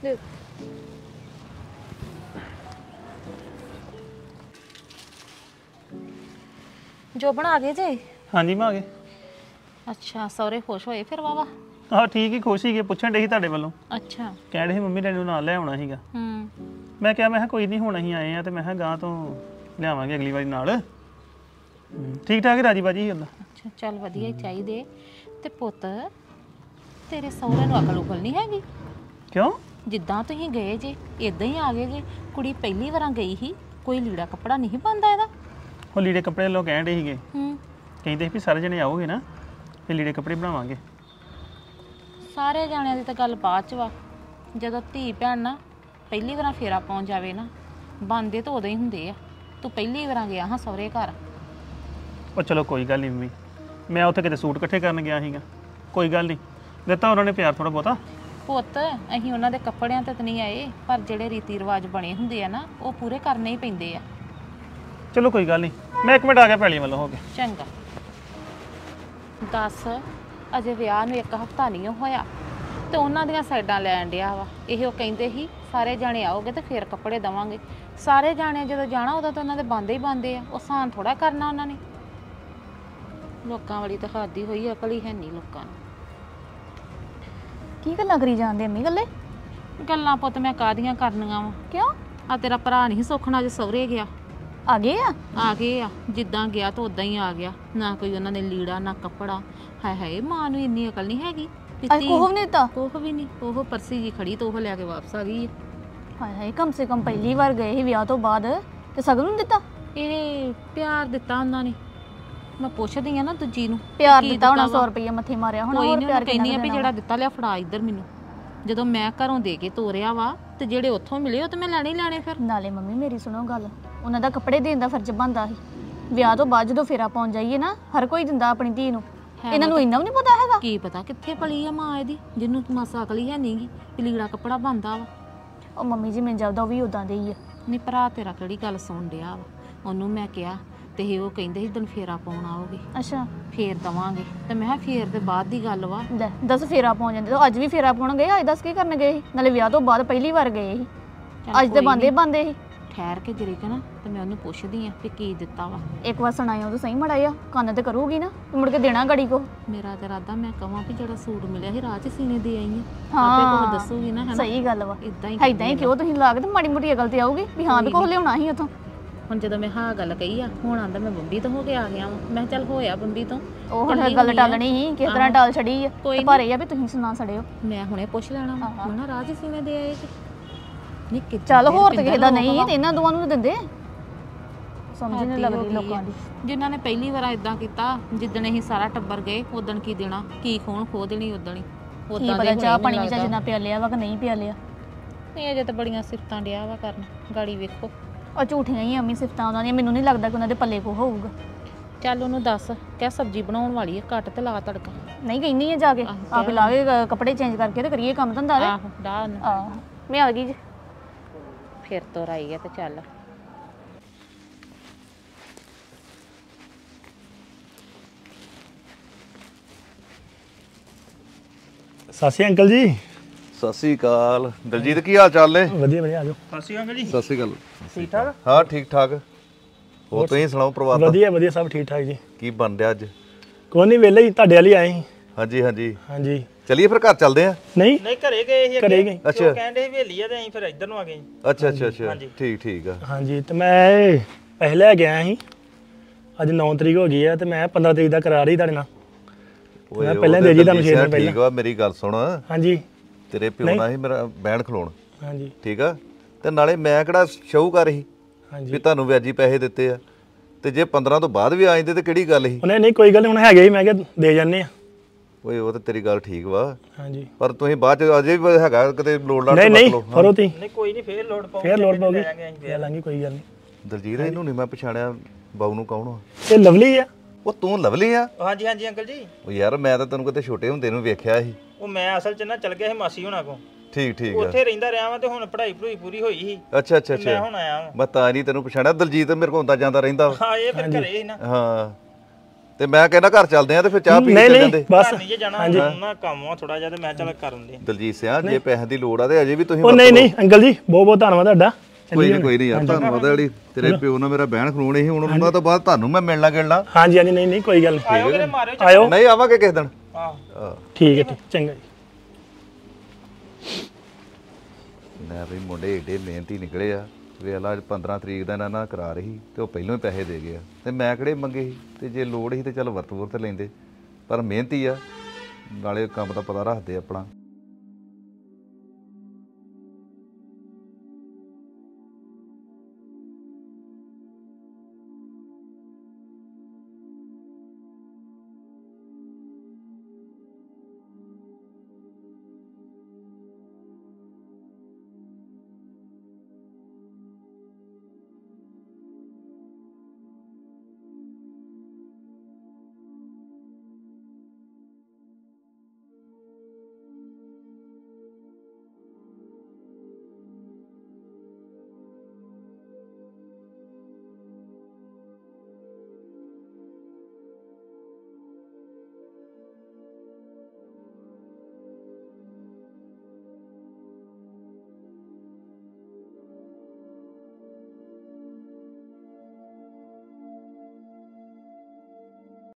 ਜੋ ਬਣਾ ਗਏ ਜੇ? ਹਾਂਜੀ ਮੈਂ ਆ ਗਏ। ਅੱਛਾ ਸਹੁਰੇ ਖੁਸ਼ ਹੋਏ ਫਿਰ ਵਾਵਾ? ਹਾਂ ਠੀਕ ਹੀ ਖੁਸ਼ ਸੀਗੇ ਪੁੱਛਣ ਡੇ ਸੀ ਤੁਹਾਡੇ ਵੱਲੋਂ। ਅੱਛਾ ਕਹਿ ਰਹੇ ਸੀ ਮੰਮੀ ਡੈਡੀ ਨੂੰ ਨਾਲ ਲੈ ਆਉਣਾ ਸੀਗਾ। ਮੈਂ ਕਿਹਾ ਮੈਂ ਕਿਹਾ ਕੋਈ ਨਹੀਂ ਹੁਣ ਅਸੀਂ ਆਏ ਆ ਤੇ ਮੈਂ ਕਿਹਾ ਗਾਂ ਤੋਂ ਲਿਆਵਾਂਗੇ ਅਗਲੀ ਵਾਰੀ ਨਾਲ। ਠੀਕ ਠਾਕ ਰਾਜੀ ਬਾਜੀ ਹੁੰਦਾ। ਅੱਛਾ ਚੱਲ ਵਧੀਆ ਹੀ ਚਾਹੀਦੇ। ਤੇ ਪੁੱਤ ਤੇਰੇ ਸਹੁਰੇ ਨੂੰ ਅਕਲ ਉਕਲ ਨਹੀਂ ਹੈਗੀ? ਕਿਉਂ? ਜਿੱਦਾਂ ਤੁਸੀਂ ਗਏ ਜੇ ਇਦਾਂ ਹੀ ਆ ਗਏ ਜੇ। ਕੁੜੀ ਪਹਿਲੀ ਵਾਰਾਂ ਗਈ ਸੀ ਕੋਈ ਲੀੜਾ ਕੱਪੜਾ ਨਹੀਂ ਪਾਉਂਦਾ ਇਹਦਾ? ਉਹ ਲੀੜੇ ਕੱਪੜੇ ਲੋਕ ਕਹਿਣ ਡੇ ਸੀਗੇ ਹੂੰ ਕਹਿੰਦੇ ਸੀ ਵੀ ਸਾਰੇ ਜਣੇ ਆਓਗੇ ਨਾ ਫਿਰ ਲੀੜੇ ਕੱਪੜੇ ਬਣਾਵਾਂਗੇ। ਸਾਰੇ ਜਾਣਿਆਂ ਦੀ ਤਾਂ ਗੱਲ ਬਾਅਦ ਚ ਵਾ। ਜਦੋਂ ਧੀ ਭੈਣ ਨਾ ਪਹਿਲੀ ਵਾਰ ਫੇਰਾ ਪਾਉਣ ਜਾਵੇ ਨਾ ਬੰਦੇ ਤਾਂ ਉਦੋਂ ਹੀ ਹੁੰਦੇ ਆ। ਤੂੰ ਪਹਿਲੀ ਵਾਰ ਗਿਆ ਹਾਂ ਸਹੁਰੇ ਘਰ। ਉਹ ਚਲੋ ਕੋਈ ਗੱਲ ਨਹੀਂ ਮੰਮੀ ਮੈਂ ਉੱਥੇ ਕਿਤੇ ਸੂਟ ਇਕੱਠੇ ਕਰਨ ਗਿਆ ਸੀਗਾ। ਕੋਈ ਗੱਲ ਨਹੀਂ ਦਿੱਤਾ ਉਹਨਾਂ ਨੇ ਪਿਆਰ ਥੋੜਾ ਬਹੁਤਾ। ਪੁੱਤ ਅਸੀਂ ਉਹਨਾਂ ਦੇ ਕੱਪੜਿਆਂ ਤੇ ਤਾਂ ਨਹੀਂ ਆਏ ਪਰ ਜਿਹੜੇ ਰੀਤੀ ਰਿਵਾਜ ਬਣੇ ਹੁੰਦੇ ਆ ਨਾ ਉਹ ਪੂਰੇ ਕਰਨੇ ਹੀ ਪੈਂਦੇ ਆ। ਚਲੋ ਕੋਈ ਗੱਲ ਨਹੀਂ ਮੈਂ ਇੱਕ ਮਿੰਟ ਆ ਗਿਆ ਪੈਲੀ ਵੱਲੋਂ ਹੋ ਕੇ। ਚੰਗਾ ਦੱਸ ਅਜੇ ਵਿਆਹ ਨੂੰ 1 ਹਫ਼ਤਾ ਨਹੀਂ ਹੋਇਆ ਤੇ ਉਹਨਾਂ ਦੀਆਂ ਸਾਈਡਾਂ ਲੈਣ ਡਿਆ ਵਾ। ਇਹ ਉਹ ਕਹਿੰਦੇ ਸੀ ਸਾਰੇ ਜਾਣੇ ਆਓਗੇ ਤੇ ਫੇਰ ਕੱਪੜੇ ਦਵਾਂਗੇ। ਸਾਰੇ ਜਾਣੇ ਜਦੋਂ ਜਾਣਾ ਉਦੋਂ ਤਾਂ ਉਹਨਾਂ ਦੇ ਬੰਦੇ ਹੀ ਬੰਦੇ ਆ। ਉਹ ਸਾਨ ਥੋੜਾ ਕਰਨਾ ਉਹਨਾਂ ਨੇ। ਲੋਕਾਂ ਵਾਲੀ ਤਾਂ ਹੱਦ ਹੀ ਹੋਈ, ਅਕਲ ਹੀ ਹੈ ਨਹੀਂ ਲੋਕਾਂ ਨੂੰ। ਕੀ ਗੱਲਾਂ ਕਰੀ ਜਾਂਦੇ ਅੰਮੀ ਗੱਲੇ? ਗੱਲਾਂ ਪੁੱਤ ਮੈਂ ਕਾਹਦੀਆਂ ਕਰਨੀਆਂ ਵਾ। ਕਿਉਂ? ਆ ਤੇਰਾ ਭਰਾ ਨਹੀਂ ਸੁੱਖਣਾ ਜੇ ਸਹੁਰੇ ਗਿਆ। ਆ ਗਏ ਆ ਗਏ ਆ, ਜਿੱਦਾਂ ਗਿਆ ਤਾਂ ਉਦਾਂ ਹੀ ਆ ਗਿਆ। ਨਾ ਕੋਈ ਉਹਨਾਂ ਨੇ ਲੀੜਾ ਨਾ ਕੱਪੜਾ। ਹਾਏ ਹਾਏ, ਮਾਂ ਨੂੰ ਇੰਨੀ ਅਕਲ ਨਹੀਂ ਹੈਗੀ। ਅੱਜ ਕੋਹ ਨਹੀਂ ਦਿੱਤਾ? ਕੋਹ ਵੀ ਨਹੀਂ। ਉਹ ਪਰਸੀ ਜੀ ਖੜੀ ਤਾਂ ਉਹ ਲੈ ਕੇ ਵਾਪਸ ਆ ਗਈ। ਹਾਏ ਹਾਏ, ਕਮ ਸੇ ਕਮ ਪਹਿਲੀ ਵਾਰ ਗਏ ਸੀ ਵਿਆਹ ਤੋਂ ਬਾਅਦ ਤੇ ਸਗਨ ਨੂੰ ਦਿੱਤਾ? ਇਹ ਪਿਆਰ ਦਿੱਤਾ ਉਹਨਾਂ ਨੇ। ਮੈਂ ਪੁੱਛਦੀ ਆ ਨਾ ਦੂਜੀ ਨੂੰ ਪਿਆਰ ਦਿੱਤਾ ਹੋਣਾ, 100 ਰੁਪਏ ਮੱਥੇ ਮਾਰਿਆ ਹੋਣਾ। ਕੋਈ ਹੋਰ ਨਹੀਂ, ਪਿਆਰ ਕਹਿੰਦੀ ਆ ਵੀ ਜਿਹੜਾ ਦਿੱਤਾ ਲਿਆ ਫੜਾ ਇੱਧਰ ਮੈਨੂੰ। ਜਦੋਂ ਮੈਂ ਘਰੋਂ ਦੇ ਕੇ ਤੋਰਿਆ ਵਾ ਤੇ ਜਿਹੜੇ ਉੱਥੋਂ ਮਿਲੇ ਉਹ ਤੇ ਮੈਂ ਲੈਣੇ ਹੀ ਲੈਣੇ। ਫਿਰ ਨਾਲੇ ਮੰਮੀ ਮੇਰੀ ਸੁਣੋ ਗੱਲ, ਉਹਨਾਂ ਦਾ ਕੱਪੜੇ ਦੇਣ ਦਾ ਫਰਜ਼ ਬਣਦਾ ਸੀ। ਵਿਆਹ ਤੋਂ ਬਾਅਦ ਜਦੋਂ ਫੇਰਾ ਪਾਉਣ ਜਾਈਏ ਨਾ, ਹਰ ਕੋਈ ਦਿੰਦਾ ਆਪਣੀ ਧੀ ਨੂੰ। ਇਹਨਾਂ ਨੂੰ ਇੰਨਾ ਵੀ ਨਹੀਂ ਪਤਾ ਹੈਗਾ? ਕੀ ਪਤਾ ਕਿੱਥੇ ਪਲੀ ਆ ਮਾਂ ਇਹਦੀ, ਜਿਹਨੂੰ ਮਾਸਾ ਅਕਲ ਹੀ ਹੈ ਨਹੀਂਗੀ ਵੀ ਲੀੜਾ ਕੱਪੜਾ ਬਣਦਾ ਵਾ। ਉਹ ਮੰਮੀ ਜੀ ਮੈਨੂੰ ਜਾਪਦਾ ਉਹ ਵੀ ਉਦਾਂ ਦੇ ਹੀ ਆ। ਨਹੀਂ, ਭਰਾ ਤੇਰਾ ਕਿਹੜੀ ਗੱਲ ਸੁਣ ਡਿਆ ਵਾ। ਉਹਨੂੰ ਮੈਂ ਕਿਹਾ ਤੇ ਉਹ ਕਹਿੰਦੇ ਸੀ ਦਿਨ ਫੇਰਾ ਪਾਉਣ ਆਓਗੇ। ਅੱਛਾ, ਫੇਰ ਦਵਾਂਗੇ। ਤੇ ਮੈਂ ਕਿਹਾ ਫੇਰ ਤੇ ਬਾਅਦ ਦੀ ਗੱਲ ਵਾ। ਲੈ ਦੱਸ, ਫੇਰਾ ਪਾਉਣ ਜਾਂਦੇ ਤਾਂ ਅੱਜ ਵੀ ਫੇਰਾ ਪਾਉਣ ਗਏ? ਅੱਜ ਦੱਸ ਕੀ ਕਰਨ ਗਏ ਸੀ? ਨਾਲੇ ਵਿਆਹ ਤੋਂ ਬਾਅਦ ਪਹਿਲੀ ਵਾਰ ਗਏ ਸੀ। ਅੱਜ ਤੇ ਬੰਦੇ ਬੰਦੇ ਸੀ। ਠਹਿਰ ਕੇ ਜਰੀ ਨਾ ਤੇ ਮੈਂ ਉਹਨੂੰ ਪੁੱਛਦੀ ਆ ਕਿ ਕੀ ਦਿੱਤਾ ਵਾ। ਇੱਕ ਵਾਰ ਸੁਣਾਇਆ ਉਹ ਸਹੀ ਮੜਾਇਆ, ਕੰਨ ਤੇ ਕਰੂਗੀ ਨਾ ਮੁੜ ਕੇ ਦੇਣਾ ਗੜੀ ਕੋ। ਮੇਰਾ ਤੇ ਇਰਾਦਾ ਮੈਂ ਕਹਾਂ ਵੀ ਜਿਹੜਾ ਸੂਟ ਮਿਲਿਆ ਸੀ ਰਾਹ 'ਚ ਸੀਨੇ ਦੇ ਆਈ ਆ। ਹਾਂ, ਆਪੇ ਕੋਹ ਦੱਸੂਗੀ ਨਾ। ਸਹੀ ਗੱਲ ਵਾ। ਇਦਾਂ ਹੀ ਕਿਉਂ ਤੁਸੀਂ ਲਾਗ ਤੇ ਮਾੜੀ ਮੋਟੀ ਅਕਲ ਤੇ ਆਊਗੀ ਵੀ ਹਾਂ ਵੀ ਕੋਹ ਲਿਆਉਣਾ ਸੀ ਉਥੋਂ। ਹੁਣ ਜਦੋਂ ਮੈਂ ਹਾਂ ਗੱਲ ਕਹੀ ਆ, ਹੁਣ ਆਂਦਾ ਮੈਂ ਬੰਬੀ ਤੋਂ ਹੋ ਕੇ ਆ ਗਿਆ ਵਾਂ। ਮੈਂ ਚੱਲ ਹੋਇਆ ਬੰਬੀ ਤੋਂ। ਉਹ ਹੁਣ ਗੱਲ ਟਾਲਣੀ ਸੀ, ਕਿਸ ਤਰ੍ਹਾਂ ਟਾਲ ਛੜੀ ਆ। ਪਰ ਇਹ ਆ ਵੀ ਤੁਸੀਂ ਸੁਣਾ ਛੜਿਓ। ਮੈਂ ਹੁਣੇ ਪੁੱਛ ਲੈਣਾ ਵਾ ਨਾ ਰਾਹ 'ਚ ਸੀਨੇ ਦੇ ਆਏ ਤੇ ਨਹੀਂ ਕਿ ਚੱਲ ਹੋਰ ਤੇ ਕਿਸੇ ਦਾ ਨਹੀਂ ਤੇ ਇਹਨਾਂ ਦੋਵਾਂ ਨੂੰ ਦਿੰਦੇ। ਸਮਝ ਨਹੀਂ ਲੱਗਦੀ ਲੋਕਾਂ ਦੀ। ਜਿਨ੍ਹਾਂ ਨੇ ਪਹਿਲੀ ਵਾਰ ਇਦਾਂ ਕੀਤਾ, ਜਿੱਦਣ ਅਸੀਂ ਸਾਰਾ ਟੱਬਰ ਗਏ ਉਦਣ ਕੀ ਦੇਣਾ, ਕੀ ਖੋਣ ਖੋ ਦੇਣੀ ਉਦਣ ਹੀ। ਕੀ ਪਤਾ ਚਾਹ ਪਾਣੀ ਵਿੱਚ ਜਿੰਨਾ ਪਿਆ ਲਿਆ ਵਾ ਕਿ ਨਹੀਂ ਪਿਆ ਲਿਆ। ਇਹ ਅਜੇ ਤਾਂ ਬੜੀਆਂ ਸਿਫਤਾਂ ਡਿਆ ਵਾ ਕਰਨ। ਗਾੜੀ ਵੇਖੋ ਉਹ ਝੂਠੀਆਂ ਹੀ ਅੰਮੀ ਸਿਫਤਾਂ ਉਹਨਾਂ ਦੀਆਂ। ਮੈਨੂੰ ਨਹੀਂ ਲੱਗਦਾ ਕਿ ਉਹਨਾਂ ਦੇ ਪੱਲੇ ਕੋ ਹੋਊਗਾ। ਚੱਲ ਉਹਨੂੰ ਦੱਸ ਕਹਿ ਸਬਜ਼ੀ ਬਣਾਉਣ ਵਾਲੀ ਹੈ, ਘੱਟ ਤੇ ਲਾ ਤੜਕਾ। ਨਹੀਂ ਕਹਿੰਦੀ ਆ ਜਾ ਕੇ ਆਪ ਲਾ ਕੇ ਕੱਪੜੇ ਚੇਂਜ ਕਰਕੇ ਤੇ ਕਰੀਏ ਕੰਮ ਧੰਦਾ। ਆਹੋ ਡਾਹ ਆਹ ਮੈਂ ਆ ਗਈ ਜੀ। ਫਿਰ ਤੋਰ ਆਈ ਹੈ ਤੇ ਚੱਲ। ਸਤਿ ਸ਼੍ਰੀ ਅਕਾਲ ਜੀ। ਸਤਿ ਸ੍ਰੀ ਅਕਾਲ ਦਲਜੀਤ, ਕੀ ਹਾਲ ਚਾਲ ਨੇ? ਵਧੀਆ ਵਧੀਆ, ਆ ਜਾਓ। ਸਤਿ ਸ਼੍ਰੀ ਅਕਾਲ ਜੀ। ਸਤਿ ਸ੍ਰੀ ਅਕਾਲ। ਠੀਕ ਠਾਕ? ਹਾਂ ਠੀਕ ਠਾਕ। ਹੋਰ ਤੁਸੀਂ ਸੁਣਾਓ ਪਰਿਵਾਰ ਦਾ? ਵਧੀਆ ਵਧੀਆ, ਸਭ ਠੀਕ ਠਾਕ ਜੀ। ਕੀ ਬਣ ਰਿਹਾ ਅੱਜ? ਕੋਈ ਨਹੀਂ, ਵਿਹਲੇ ਹੀ ਤੁਹਾਡੇ ਵਾਲੀ ਆਏ ਸੀ। ਹਾਂਜੀ ਹਾਂਜੀ ਹਾਂਜੀ, ਚਲਿਏ ਫਿਰ ਘਰ ਚੱਲਦੇ ਆ। ਨਹੀਂ ਨਹੀਂ ਘਰੇ ਗਏ ਸੀ। ਘਰੇ ਗਏ। ਅੱਛਾ, ਕਹਿੰਦੇ ਸੀ ਹਵੇਲੀ ਆ ਤੇ ਅਸੀਂ ਫਿਰ ਇੱਧਰ ਨੂੰ ਆ ਗਏ। ਅੱਛਾ ਅੱਛਾ ਅੱਛਾ, ਠੀਕ ਠੀਕ ਆ। ਹਾਂਜੀ, ਤੇ ਮੈਂ ਪੈਸੇ ਲੈ ਕੇ ਆਇਆ ਸੀ। ਅੱਜ 9 ਤਰੀਕ ਹੋ ਗਈ ਆ ਤੇ ਮੈਂ 15 ਤਰੀਕ ਦਾ ਕਰਾਰ ਹੀ ਤੁਹਾਡੇ ਨਾਲ। ਮੈਂ ਪਹਿਲਾਂ ਦੇ ਜੀ ਤੁਹਾਨੂੰ ਸ਼ੇਅਰ ਪਹਿਲਾਂ। ਠੀਕ ਆ, ਮੇਰੀ ਗੱਲ ਸੁਣ। ਹਾਂਜੀ, ਤੇਰੇ ਪਿਓ ਨਾਲ ਹੀ ਮੇਰਾ ਬਹਿਣ ਖਲੋਣ। ਹਾਂਜੀ ਠੀਕ ਆ, ਤੇ ਨਾਲੇ ਮੈਂ ਕਿਹੜਾ ਸ਼ਾਹੂਕਾਰ ਸੀ ਹਾਂਜੀ ਵੀ ਤੁਹਾਨੂੰ ਵਿਆਜੀ ਪੈਸੇ ਦਿੱਤੇ ਆ। ਤੇ ਜੇ 15 ਤੋਂ ਬਾਅਦ ਵੀ ਆ ਜਾਂਦੇ ਤੇ ਕਿਹੜੀ ਗੱਲ ਸੀ? ਉਹਨੇ ਨਹੀਂ ਕੋਈ ਗੱਲ ਨਹੀਂ, ਹੁਣ ਹੈਗੇ ਹੀ, ਮੈਂ ਕਿਹਾ ਦੇ ਜਾਂਦੇ ਆ। ਓਏ ਉਹ ਤੇ ਤੇਰੀ ਗੱਲ ਠੀਕ ਵਾ, ਹਾਂਜੀ, ਪਰ ਤੁਸੀਂ ਬਾਅਦ ਚ ਅਜੇ ਵੀ ਹੈਗਾ ਕਿਤੇ ਲੋੜ ਲਾੜ ਨਹੀਂ ਨਹੀਂ ਫਰੋ ਤੀ। ਨਹੀਂ ਕੋਈ ਨਹੀਂ, ਫੇਰ ਲੋੜ ਪਾਉਗੀ। ਫੇਰ ਲੋੜ ਪਾਉਗੀ, ਲੈ ਲਾਂਗੇ, ਕੋਈ ਗੱਲ ਨਹੀਂ। ਦਲਜੀਤ, ਇਹਨੂੰ ਨਹੀਂ ਮੈਂ ਪਛਾਣਿਆ, ਬਾਊ ਨੂੰ ਕੌਣ ਆ? ਇਹ ਲਵਲੀ ਆ। ਉਹ ਤੂੰ ਲਵਲੀ ਆ? ਹਾਂਜੀ ਹਾਂਜੀ ਅੰਕਲ ਜੀ। ਉਹ ਯਾਰ ਮੈਂ ਤਾਂ ਤੈਨੂੰ ਕਿਤੇ ਛੋਟੇ ਹੁੰਦੇ ਨੂੰ ਵੇਖਿਆ ਸੀ। ਉਹ ਮੈਂ ਅਸਲ ਚ ਨਾ ਚਲ ਗਿਆ ਸੀ ਮਾਸੀ ਹੋਣਾ ਕੋ। ਠੀਕ ਠੀਕ ਆ। ਉੱਥੇ ਰਹਿੰਦਾ ਰਿਹਾ ਵਾਂ ਤੇ ਹੁਣ ਪੜ੍ਹਾਈ ਪੂਰੀ ਹੋਈ ਸੀ। ਅੱਛਾ ਅੱਛਾ ਮੈਂ ਅੱਛਾ, ਹੁਣ ਆਇਆ ਵਾਂ। ਮੈਂ ਤਾਂ ਨਹੀਂ ਤੈਨੂੰ ਪਛਾਣਿਆ। ਦਲਜੀਤ ਮੇਰੇ ਕੋਲ ਹੁੰਦਾ ਜਾਂਦਾ ਰਹਿੰਦਾ ਵਾ। ਹਾਂ ਇਹ ਫਿਰ ਘਰੇ ਹੀ ਨਾ। ਹਾਂ, ਤੇ ਮੈਂ ਕਹਿੰਦਾ ਘਰ ਚੱਲਦੇ ਆ ਤੇ ਫਿਰ ਚਾਹ ਪੀ ਕੇ ਨਹੀਂ ਚੱਲ ਨਹੀਂ ਜਾਂਦੇ। ਬਸ। ਨਹੀਂ ਜੇ ਜਾਣਾ ਉਹਨਾਂ ਕੰਮ ਆ ਥੋੜਾ ਜਿਹਾ ਤੇ ਮੈਂ ਚੱਲ ਕਰ ਦਿੰਦੇ। ਦਲਜੀਤ ਸਿਆ, ਜੇ ਪੈਸਿਆਂ ਦੀ ਲੋੜ ਆ ਤੇ ਅਜੇ ਵੀ ਤੁਸੀਂ ਉਹ ਨਹੀਂ ਨਹੀਂ ਅੰਕਲ ਜੀ, ਬਹੁਤ ਬਹੁਤ ਧੰਨਵਾਦ ਤੁਹਾਡਾ। ਕੋਈ ਨਹੀਂ ਯਾਰ, ਧੰਨਵਾਦ ਆ ਜਿਹੜੀ ਤੇਰੇ ਪਿਓ ਨਾਲ ਮੇਰਾ ਬਹਿਣ ਖਲੋਣੇ ਸੀ। ਹੁਣ ਉਹਨਾਂ ਤੋਂ ਬਾਅਦ ਤੁਹਾਨੂੰ ਮੈਂ ਮਿਲਣਾ ਗਿਲਣਾ। ਹਾਂਜੀ ਹਾਂਜੀ, ਨਹੀਂ ਨਹੀਂ ਕੋਈ ਗੱਲ ਨਹੀਂ। ਆਇਓ ਕਿਤੇ ਮਾਰਿਓ ਚੱਕਰ। ਆਇਓ, ਨਹੀਂ ਆਵਾਂਗੇ ਕਿਸੇ ਦਿਨ। ਹਾਂ ਠੀਕ ਹੈ ਠੀਕ, ਚੰਗਾ ਜੀ। ਮੈਂ ਵੀ ਮੁੰਡੇ ਏਡੇ ਮਿਹਨਤੀ ਨਿਕਲੇ ਆ। ਵੇਖ ਲਾ, 15 ਤਰੀਕ ਦਾ ਇਹਨਾਂ ਨਾਲ ਕਰਾ ਰਹੀ ਤੇ ਉਹ ਪਹਿਲਾਂ ਹੀ ਪੈਸੇ ਦੇ ਗਿਆ ਤੇ ਮੈਂ ਕਿਹੜੇ ਮੰਗੇ ਸੀ? ਤੇ ਜੇ ਲੋੜ ਸੀ ਤੇ ਚੱਲ ਵਰਤ ਲੈਂਦੇ, ਪਰ ਮਿਹਨਤੀ ਆ, ਨਾਲੇ ਕੰਮ ਦਾ ਪਤਾ ਰੱਖਦੇ ਆਪਣਾ।